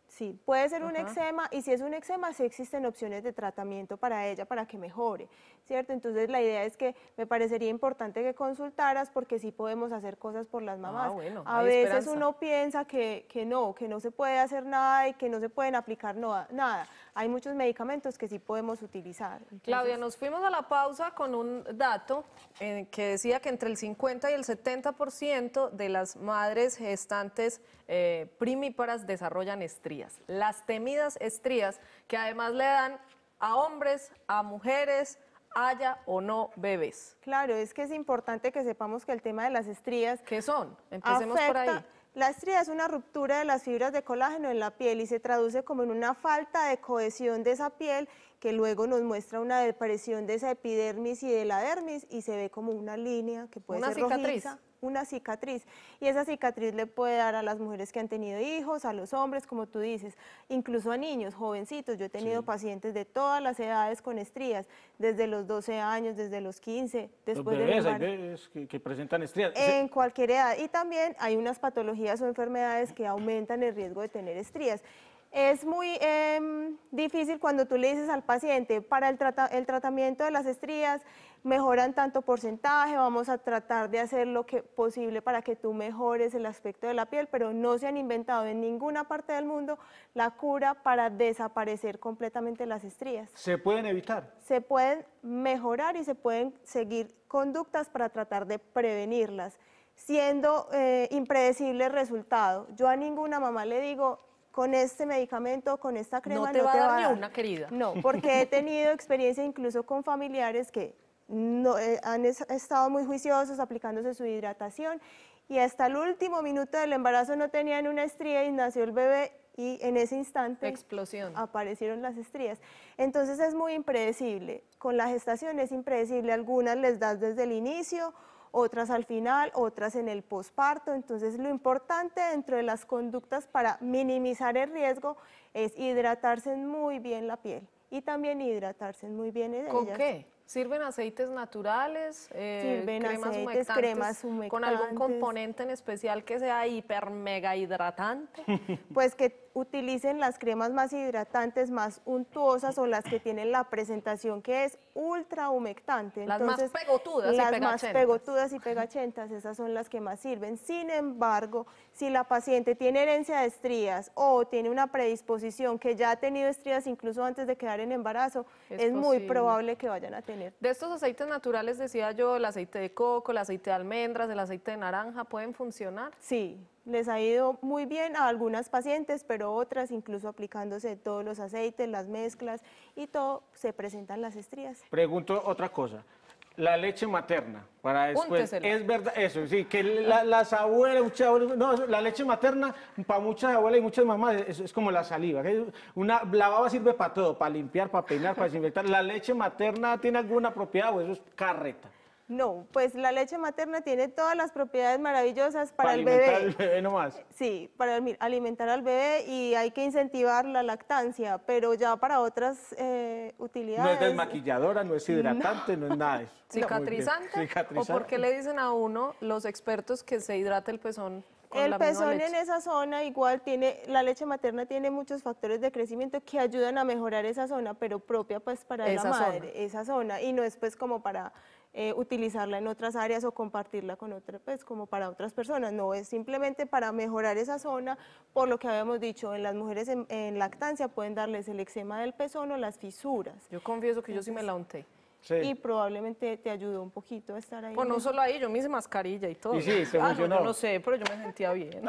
G: Sí, puede ser un
D: Ajá.
G: eczema y si es un eczema sí existen opciones de tratamiento para ella para que mejore, ¿cierto? Entonces la idea es que me parecería importante que consultaras porque sí podemos hacer cosas por las mamás.
D: bueno,
G: A
D: hay
G: veces
D: esperanza.
G: uno piensa que, que no, que no se puede hacer nada y que no se pueden aplicar no- nada. Hay muchos medicamentos que sí podemos utilizar.
D: Claudia,
G: Entonces,
D: nos fuimos a la pausa con un dato eh, que decía que entre el cincuenta y el setenta por ciento de las madres gestantes eh, primíparas desarrollan estrías. Las temidas estrías que además le dan a hombres, a mujeres, haya o no bebés.
G: claro, es que es importante que sepamos que el tema de las estrías
D: ¿Qué son? Empecemos por ahí.
G: La estría es una ruptura de las fibras de colágeno en la piel y se traduce como en una falta de cohesión de esa piel que luego nos muestra una depresión de esa epidermis y de la dermis y se ve como una línea que puede
D: Una
G: ser
D: cicatriz.
G: rojiza, una cicatriz. Y esa cicatriz le puede dar a las mujeres que han tenido hijos, a los hombres, como tú dices, incluso a niños, jovencitos. Yo he tenido pacientes de todas las edades con estrías, desde los doce años, desde los quince,
C: Los
G: después del
C: bebés, hay
G: embarazo.
C: bebés que, que presentan estrías.
G: En cualquier edad. Y también hay unas patologías o enfermedades que aumentan el riesgo de tener estrías. Es muy em, difícil cuando tú le dices al paciente, para el, trata- el tratamiento de las estrías, mejoran tanto porcentaje, vamos a tratar de hacer lo que posible para que tú mejores el aspecto de la piel, pero no se han inventado en ninguna parte del mundo la cura para desaparecer completamente las estrías.
C: ¿Se pueden evitar?
G: Se pueden mejorar y se pueden seguir conductas para tratar de prevenirlas, siendo eh, impredecible el resultado. Yo a ninguna mamá le digo, con este medicamento, con esta crema,
D: No te va a dar ni una, querida.
G: No, porque he tenido experiencia incluso con familiares que no, eh, han es- estado muy juiciosos aplicándose su hidratación y hasta el último minuto del embarazo no tenían una estría y nació el bebé y en ese instante
D: Explosión.
G: aparecieron las estrías. Entonces es muy impredecible. Con la gestación es impredecible. Algunas les das desde el inicio, otras al final, otras en el posparto. Entonces lo importante dentro de las conductas para minimizar el riesgo es hidratarse muy bien la piel y también hidratarse muy bien en
D: ¿Con
G: ellas.
D: qué? ¿Sirven aceites naturales? eh,
G: Sirven
D: cremas
G: aceites,
D: humectantes,
G: cremas
D: ¿con algún
G: humectantes.
D: componente en especial que sea hiper mega hidratante?
G: Pues que utilicen las cremas más hidratantes, más untuosas o las que tienen la presentación que es ultra humectante.
D: Las más
G: Entonces,
D: pegotudas y
G: las más
D: pegachentas.
G: pegotudas y pegachentas, esas son las que más sirven. Sin embargo, si la paciente tiene herencia de estrías o tiene una predisposición que ya ha tenido estrías incluso antes de quedar en embarazo,
D: Es
G: es, muy
D: posible.
G: probable que vayan a tener.
D: De estos aceites naturales, decía yo, el aceite de coco, el aceite de almendras, el aceite de naranja, ¿pueden funcionar?
G: Sí, les ha ido muy bien a algunas pacientes, pero otras, incluso aplicándose todos los aceites, las mezclas y todo, se presentan las estrías.
C: Pregunto otra cosa. La leche materna, para después,
D: Úntesela.
C: es verdad, eso, sí, que la- las abuelas, muchas abuelas, no, eso, la leche materna, para muchas abuelas y muchas mamás, es, es como la saliva, que una, la baba sirve para todo, para limpiar, para peinar, para desinfectar. ¿La leche materna tiene alguna propiedad o eso es carreta?
G: No, pues la leche materna tiene todas las propiedades maravillosas para,
C: Para
G: el
C: alimentar
G: bebé.
C: al bebé nomás.
G: Sí, para almi- alimentar al bebé y hay que incentivar la lactancia, pero ya para otras eh,
C: No
G: utilidades.
C: es desmaquilladora, no es hidratante, no, es nada de eso. No, muy bien.
D: ¿Cicatrizante?
C: Cicatrizante.
D: ¿O por qué le dicen a uno los expertos que se hidrata el pezón con
G: El
D: la misma
G: pezón
D: leche?
G: en esa zona igual tiene, la leche materna tiene muchos factores de crecimiento que ayudan a mejorar esa zona, pero propia pues para
D: Esa
G: la
D: zona.
G: madre, esa zona, y no es pues como para eh, utilizarla en otras áreas o compartirla con otra, pues como para otras personas, no, es simplemente para mejorar esa zona, por lo que habíamos dicho, en las mujeres en, en lactancia pueden darles el eczema del pezón o las fisuras,
D: Yo confieso que yo sí me la unté.
C: Sí.
G: y probablemente te ayudó un poquito a estar ahí.
D: Pues no
G: mejor.
D: solo ahí, yo me hice mascarilla y todo.
C: Y sí, se
D: Ah, no,
C: funcionó.
D: yo no sé, pero yo me sentía bien.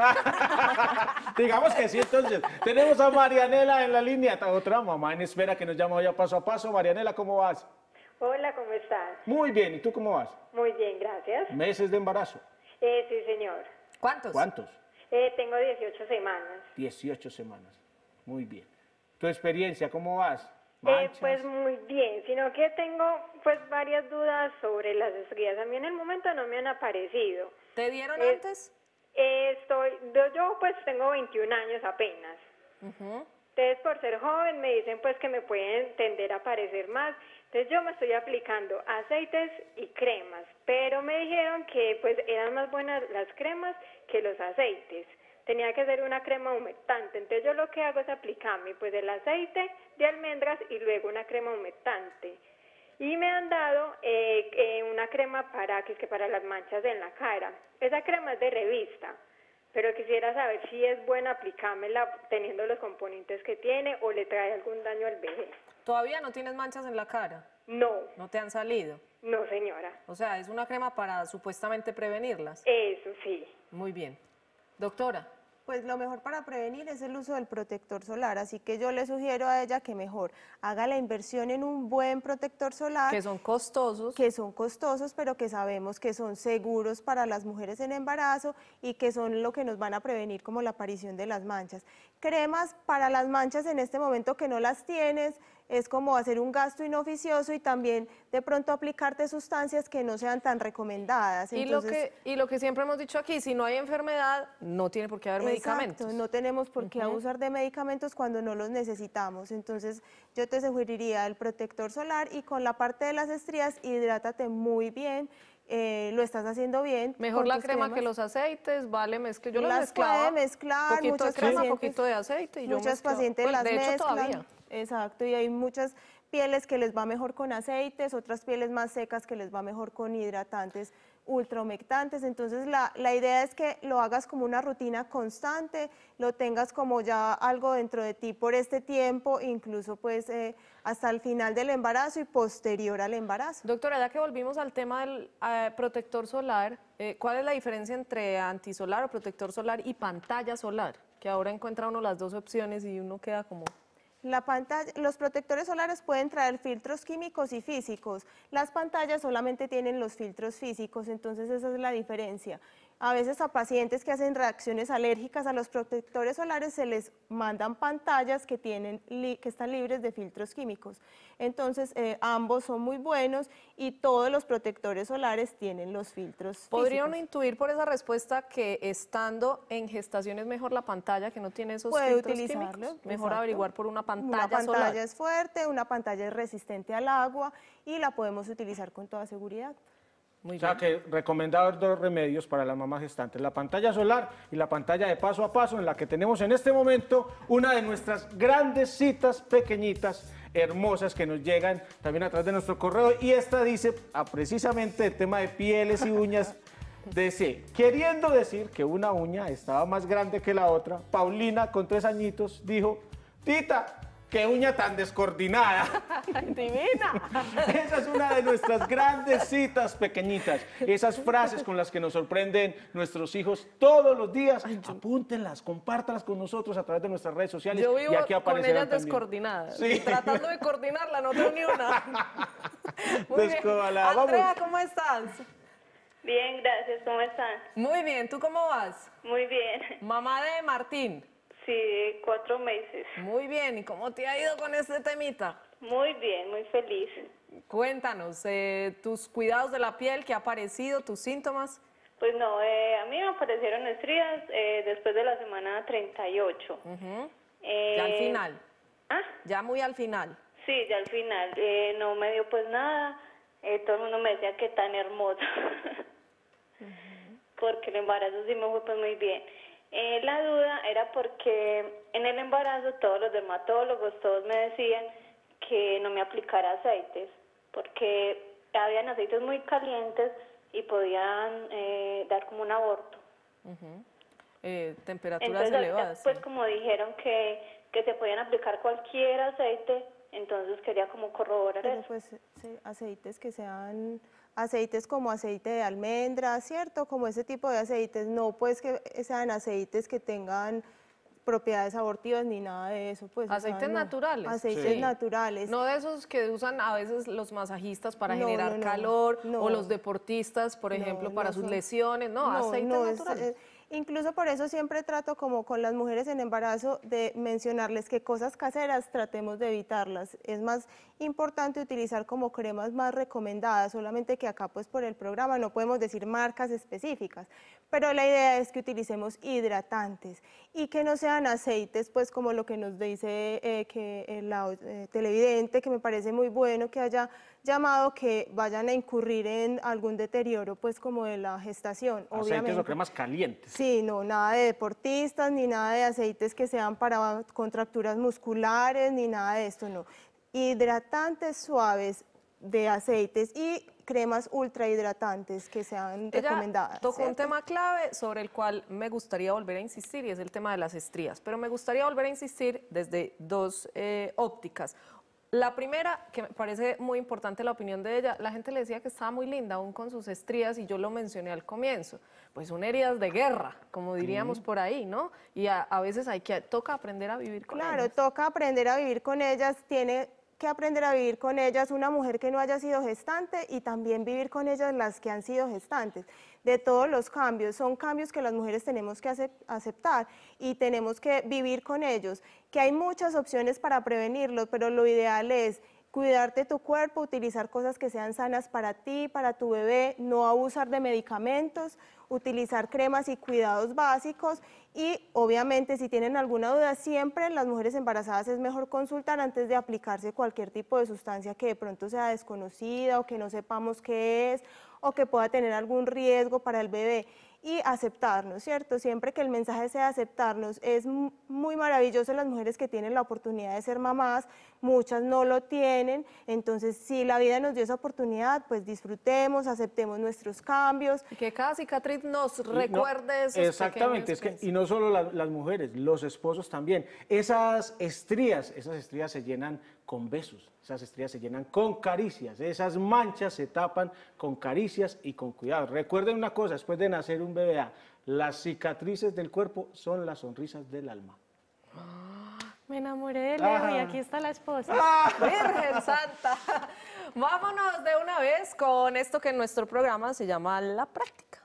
C: Digamos que sí, entonces. Tenemos a Marianela en la línea, otra mamá en espera que nos llama hoy a paso a paso. Marianela, ¿cómo vas?
J: Hola, ¿cómo estás?
C: Muy bien, ¿y tú cómo vas?
J: Muy bien, gracias.
C: Meses de embarazo.
J: Eh, sí, señor.
D: ¿Cuántos?
C: ¿Cuántos?
J: Eh, tengo dieciocho semanas.
C: dieciocho semanas. Muy bien. ¿Tu experiencia, cómo vas?
J: Eh,
C: ¿Manchas?
J: pues muy bien, sino que tengo pues varias dudas sobre las estrías. A mí en el momento no me han aparecido.
D: ¿Te dieron
J: Eh,
D: antes?
J: Eh, estoy, yo, yo, pues tengo veintiún años apenas.
D: Ujú.
J: Entonces por ser joven me dicen pues que me pueden tender a aparecer más. Entonces yo me estoy aplicando aceites y cremas, pero me dijeron que pues eran más buenas las cremas que los aceites. tenía que ser una crema humectante. Entonces yo lo que hago es aplicarme pues el aceite de almendras y luego una crema humectante. Y me han dado eh, eh, una crema para, que es que para las manchas en la cara. Esa crema es de revista, pero quisiera saber si es buena aplicármela teniendo los componentes que tiene o le trae algún daño al vejez.
D: ¿Todavía no tienes manchas en la cara?
J: No.
D: ¿No te han salido?
J: No, señora.
D: O sea, es una crema para supuestamente prevenirlas.
J: Eso sí.
D: Muy bien. Doctora.
G: Pues lo mejor para prevenir es el uso del protector solar, así que yo le sugiero a ella que mejor haga la inversión en un buen protector solar.
D: Que son costosos.
G: Que son costosos, pero que sabemos que son seguros para las mujeres en embarazo y que son lo que nos van a prevenir como la aparición de las manchas. Cremas para las manchas en este momento que no las tienes, es como hacer un gasto inoficioso y también de pronto aplicarte sustancias que no sean tan recomendadas.
D: Entonces, y, lo que, y lo que siempre hemos dicho aquí, si no hay enfermedad, no tiene por qué haber
G: exacto,
D: medicamentos.
G: No tenemos por qué
D: Uh-huh.
G: abusar de medicamentos cuando no los necesitamos. Entonces yo te sugeriría el protector solar y con la parte de las estrías, hidrátate muy bien. Eh, lo estás haciendo bien.
D: Mejor la crema cremas. Que los aceites, vale, mezcla. Yo las
G: mezclaba. Las puede mezclar.
D: Poquito
G: muchas
D: de crema,
G: pacientes,
D: poquito de aceite y yo
G: Muchas
D: mezclaba.
G: pacientes
D: Pues,
G: las
D: de
G: mezclan.
D: hecho, todavía.
G: Exacto, y hay muchas pieles que les va mejor con aceites, otras pieles más secas que les va mejor con hidratantes ultrahumectantes. Entonces la, la idea es que lo hagas como una rutina constante, lo tengas como ya algo dentro de ti por este tiempo, incluso pues eh, hasta el final del embarazo y posterior al embarazo.
D: Doctora, ya que volvimos al tema del eh, protector solar, eh, ¿cuál es la diferencia entre antisolar o protector solar y pantalla solar? Que ahora encuentra uno las dos opciones y uno queda como...
G: La pantalla, los protectores solares pueden traer filtros químicos y físicos. Las pantallas solamente tienen los filtros físicos, entonces esa es la diferencia. A veces a pacientes que hacen reacciones alérgicas a los protectores solares se les mandan pantallas que, tienen, que están libres de filtros químicos. Entonces eh, ambos son muy buenos y todos los protectores solares tienen los filtros
D: ¿Podría
G: físicos.
D: uno intuir por esa respuesta que estando en gestación es mejor la pantalla que no tiene esos
G: Puede
D: filtros
G: utilizarlo,
D: químicos? Mejor
G: exacto.
D: averiguar por una pantalla
G: solar. Una pantalla
D: solar.
G: es fuerte, una pantalla es resistente al agua y la podemos utilizar con toda seguridad.
C: Muy o sea bien. Que recomendados dos remedios para las mamás gestantes, la pantalla solar y la pantalla de paso a paso, en la que tenemos en este momento una de nuestras grandes citas pequeñitas, hermosas, que nos llegan también a través de nuestro correo, y esta dice, a precisamente el tema de pieles y uñas, dice, queriendo decir que una uña estaba más grande que la otra, Paulina, con tres añitos, dijo, tita, ¡qué uña tan descoordinada!
D: ¡Divina!
C: Esa es una de nuestras grandes citas pequeñitas. Esas frases con las que nos sorprenden nuestros hijos todos los días. Apúntenlas, compártalas con nosotros a través de nuestras redes sociales.
D: Yo vivo
C: y aquí
D: con ellas
C: también.
D: descoordinadas.
C: Sí.
D: Y tratando de coordinarla, no tengo ni una. Muy bien.
C: Descobalada.
D: Andrea,
C: Vamos.
D: ¿cómo estás?
H: Bien, gracias. ¿Cómo están?
D: Muy bien. ¿Tú cómo vas?
H: Muy bien.
D: Mamá de Martín.
H: Sí, cuatro meses.
D: Muy bien, ¿y cómo te ha ido con este temita?
H: Muy bien, muy feliz.
D: Cuéntanos, eh, tus cuidados de la piel, ¿qué ha parecido, tus síntomas?
H: Pues no, eh, a mí me aparecieron estrías eh, después de la semana treinta y ocho.
D: Uh-huh.
H: eh,
D: Ya al final.
H: ¿Ah?
D: Ya muy al final.
H: Sí, ya al final. Eh, no me dio pues nada. Eh, todo el mundo me decía que tan hermosa. Uh-huh. Porque el embarazo sí me fue pues muy bien. Eh, la duda era porque en el embarazo todos los dermatólogos, todos me decían que no me aplicara aceites, porque habían aceites muy calientes y podían eh, dar como un aborto.
D: Uh-huh. eh, temperaturas
H: Entonces,
D: elevadas.
H: pues
D: sí.
H: como dijeron que, que se podían aplicar cualquier aceite, entonces quería como corroborar
G: Pero
H: eso.
G: pues sí, aceites que sean... aceites como aceite de almendra, ¿cierto? Como ese tipo de aceites, no pues que sean aceites que tengan propiedades abortivas ni nada de eso. Pues,
D: Aceites
G: o sea, no.
D: naturales.
G: Aceites
D: Sí.
G: naturales.
D: No de esos que usan a veces los masajistas para
G: No,
D: generar
G: no, no,
D: calor
G: no.
D: o los deportistas, por
G: No,
D: ejemplo,
G: no
D: para sus
G: son-
D: lesiones. No, aceites
G: no, es,
D: naturales.
G: eh, incluso por eso siempre trato como con las mujeres en embarazo de mencionarles que cosas caseras tratemos de evitarlas. Es más importante utilizar como cremas más recomendadas, solamente que acá pues por el programa no podemos decir marcas específicas, pero la idea es que utilicemos hidratantes y que no sean aceites pues como lo que nos dice eh, que el la, eh, televidente, que me parece muy bueno que haya llamado, que vayan a incurrir en algún deterioro pues como de la gestación.
C: Aceites
G: obviamente.
C: o cremas calientes.
G: Sí, no, nada de deportistas, ni nada de aceites que sean para contracturas musculares, ni nada de esto, no. Hidratantes suaves de aceites y cremas ultra hidratantes que sean
D: Ella
G: recomendadas.
D: tocó un
G: ¿cierto?
D: tema clave sobre el cual me gustaría volver a insistir y es el tema de las estrías, pero me gustaría volver a insistir desde dos eh, ópticas. La primera, que me parece muy importante la opinión de ella, la gente le decía que estaba muy linda aún con sus estrías y yo lo mencioné al comienzo, pues son heridas de guerra, como diríamos por ahí, ¿no? Y a, a veces hay que, toca aprender a vivir con
G: Claro,
D: ellas.
G: toca aprender a vivir con ellas, tiene que aprender a vivir con ellas una mujer que no haya sido gestante y también vivir con ellas las que han sido gestantes. De todos los cambios, son cambios que las mujeres tenemos que acep- aceptar y tenemos que vivir con ellos, que hay muchas opciones para prevenirlos, pero lo ideal es cuidarte tu cuerpo, utilizar cosas que sean sanas para ti, para tu bebé, no abusar de medicamentos, utilizar cremas y cuidados básicos y obviamente si tienen alguna duda, siempre las mujeres embarazadas es mejor consultar antes de aplicarse cualquier tipo de sustancia que de pronto sea desconocida o que no sepamos qué es o que pueda tener algún riesgo para el bebé. Y aceptarnos, ¿cierto? Siempre que el mensaje sea aceptarnos, es m- muy maravilloso las mujeres que tienen la oportunidad de ser mamás, muchas no lo tienen, entonces si la vida nos dio esa oportunidad, pues disfrutemos, aceptemos nuestros cambios.
D: Y que cada cicatriz nos
C: Y no-
D: recuerde esos
C: Exactamente, es
D: pequeños
C: que, y no solo la- las mujeres, los esposos también. Esas estrías, esas estrías se llenan con besos, esas estrías se llenan con caricias, esas manchas se tapan con caricias y con cuidado. Recuerden una cosa, después de nacer un bebé, las cicatrices del cuerpo son las sonrisas del alma.
K: Me enamoré de Leo y
C: Ah.
K: aquí está la esposa.
D: Virgen Santa. Vámonos de una vez con esto que en nuestro programa se llama La Práctica.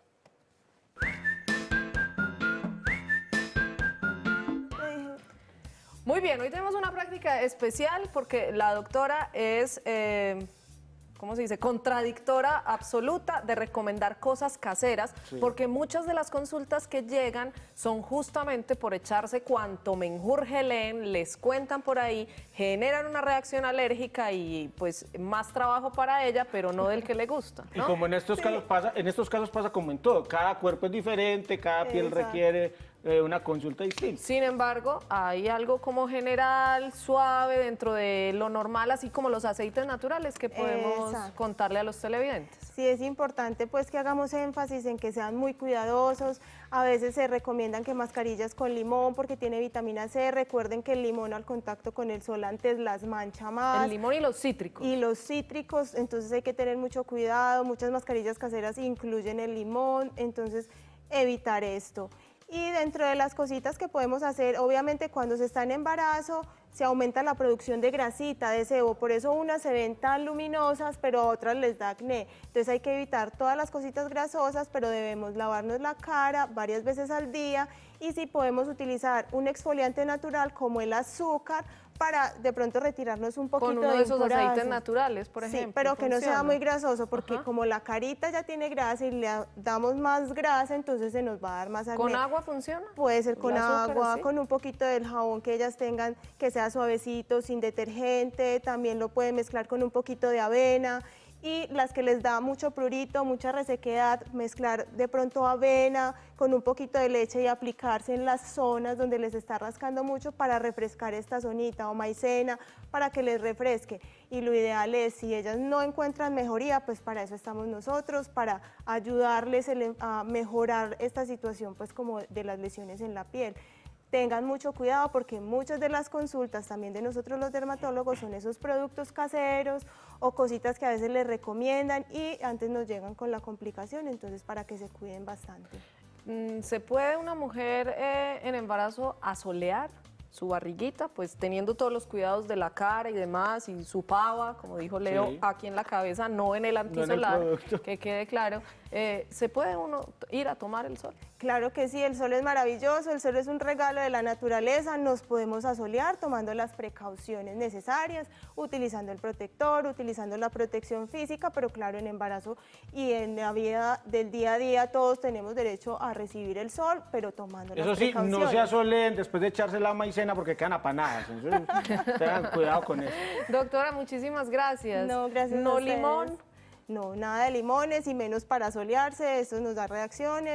D: Muy bien, hoy tenemos una práctica especial porque la doctora es, eh, ¿cómo se dice?, contradictora absoluta de recomendar cosas caseras,
C: Sí.
D: porque muchas de las consultas que llegan son justamente por echarse cuanto menjurje leen, les cuentan por ahí, generan una reacción alérgica y pues más trabajo para ella, pero no del que le gusta,
C: Y
D: ¿no?
C: como en estos casos pasa, en estos casos pasa como en todo, cada cuerpo es diferente, cada piel
G: Exacto.
C: requiere eh, una consulta distinta.
D: Sin embargo, hay algo como general, suave, dentro de lo normal, así como los aceites naturales que podemos
G: Exacto.
D: contarle a los televidentes.
G: Sí, es importante pues que hagamos énfasis en que sean muy cuidadosos. A veces se recomiendan que mascarillas con limón porque tiene vitamina C. Recuerden que el limón al contacto con el sol antes las mancha más.
D: El limón y los cítricos.
G: Y los cítricos, entonces hay que tener mucho cuidado. Muchas mascarillas caseras incluyen el limón, entonces evitar esto. Y dentro de las cositas que podemos hacer, obviamente cuando se está en embarazo, se aumenta la producción de grasita, de sebo, por eso unas se ven tan luminosas, pero a otras les da acné. Entonces hay que evitar todas las cositas grasosas, pero debemos lavarnos la cara varias veces al día y si podemos utilizar un exfoliante natural como el azúcar para de pronto retirarnos un poquito
D: Con uno de esos
G: impurezas.
D: aceites naturales, por ejemplo.
G: Sí, pero que no sea
D: funciona.
G: muy grasoso, porque
D: Ajá.
G: como la carita ya tiene grasa y le damos más grasa, entonces se nos va a dar más acné.
D: ¿Con agua funciona?
G: Puede ser con
D: ¿El azúcar,
G: agua,
D: sí?
G: con un poquito del jabón que ellas tengan, que sea suavecito, sin detergente, también lo pueden mezclar con un poquito de avena. Y las que les da mucho prurito, mucha resequedad, mezclar de pronto avena con un poquito de leche y aplicarse en las zonas donde les está rascando mucho para refrescar esta zonita o maicena, para que les refresque. Y lo ideal es, si ellas no encuentran mejoría, pues para eso estamos nosotros, para ayudarles el- a mejorar esta situación pues como de las lesiones en la piel. Tengan mucho cuidado porque muchas de las consultas también de nosotros los dermatólogos son esos productos caseros o cositas que a veces les recomiendan y antes nos llegan con la complicación, entonces para que se cuiden bastante.
D: Mm, ¿Se puede una mujer eh, en embarazo asolear su barriguita? Pues teniendo todos los cuidados de la cara y demás, y su pava, como dijo Leo,
C: Sí.
D: aquí en la cabeza, no en el
C: No en el
D: antisolar,
C: producto.
D: que quede claro. Eh, ¿Se puede uno t- ir a tomar el sol?
G: Claro que sí, el sol es maravilloso, el sol es un regalo de la naturaleza, nos podemos asolear tomando las precauciones necesarias, utilizando el protector, utilizando la protección física, pero claro, en embarazo y en la vida del día a día todos tenemos derecho a recibir el sol, pero tomando
C: Eso
G: las
C: sí,
G: precauciones.
C: no se asoleen después de echarse la maicena porque quedan apanadas. Entonces, tengan cuidado con eso.
D: Doctora, muchísimas gracias.
G: No, gracias a
D: No
G: ustedes.
D: limón.
G: No, nada de limones y menos para solearse, eso nos da reacciones.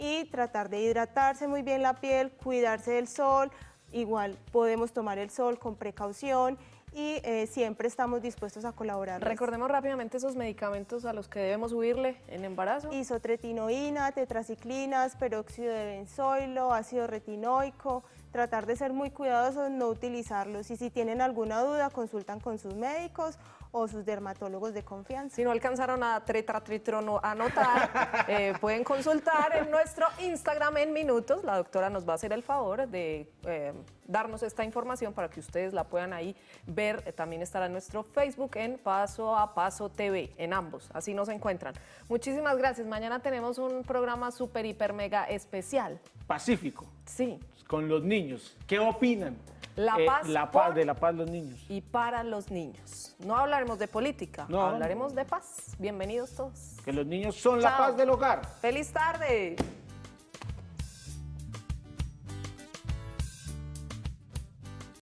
G: y tratar de hidratarse muy bien la piel, cuidarse del sol. Igual podemos tomar el sol con precaución y eh, siempre estamos dispuestos a colaborar.
D: Recordemos rápidamente esos medicamentos a los que debemos huirle en embarazo.
G: Isotretinoína, tetraciclinas, peróxido de benzoilo, ácido retinoico. Tratar de ser muy cuidadosos, no utilizarlos. Y si tienen alguna duda, consultan con sus médicos o sus dermatólogos de confianza.
D: Si no alcanzaron a tetratritrono a anotar, eh, pueden consultar en nuestro Instagram en minutos. La doctora nos va a hacer el favor de eh, darnos esta información para que ustedes la puedan ahí ver. Eh, también estará en nuestro Facebook en Paso a Paso T V, en ambos, así nos encuentran. Muchísimas gracias. Mañana tenemos un programa súper, hiper, mega especial.
C: Pacífico.
D: Sí.
C: Con los niños. ¿Qué opinan?
D: La
C: Eh,
D: paz,
C: la paz
D: por
C: de la paz los niños.
D: y para los niños. No hablaremos de política,
C: No.
D: hablaremos de paz. Bienvenidos todos.
C: Que los niños son la
D: Chao.
C: paz del hogar.
D: ¡Feliz tarde!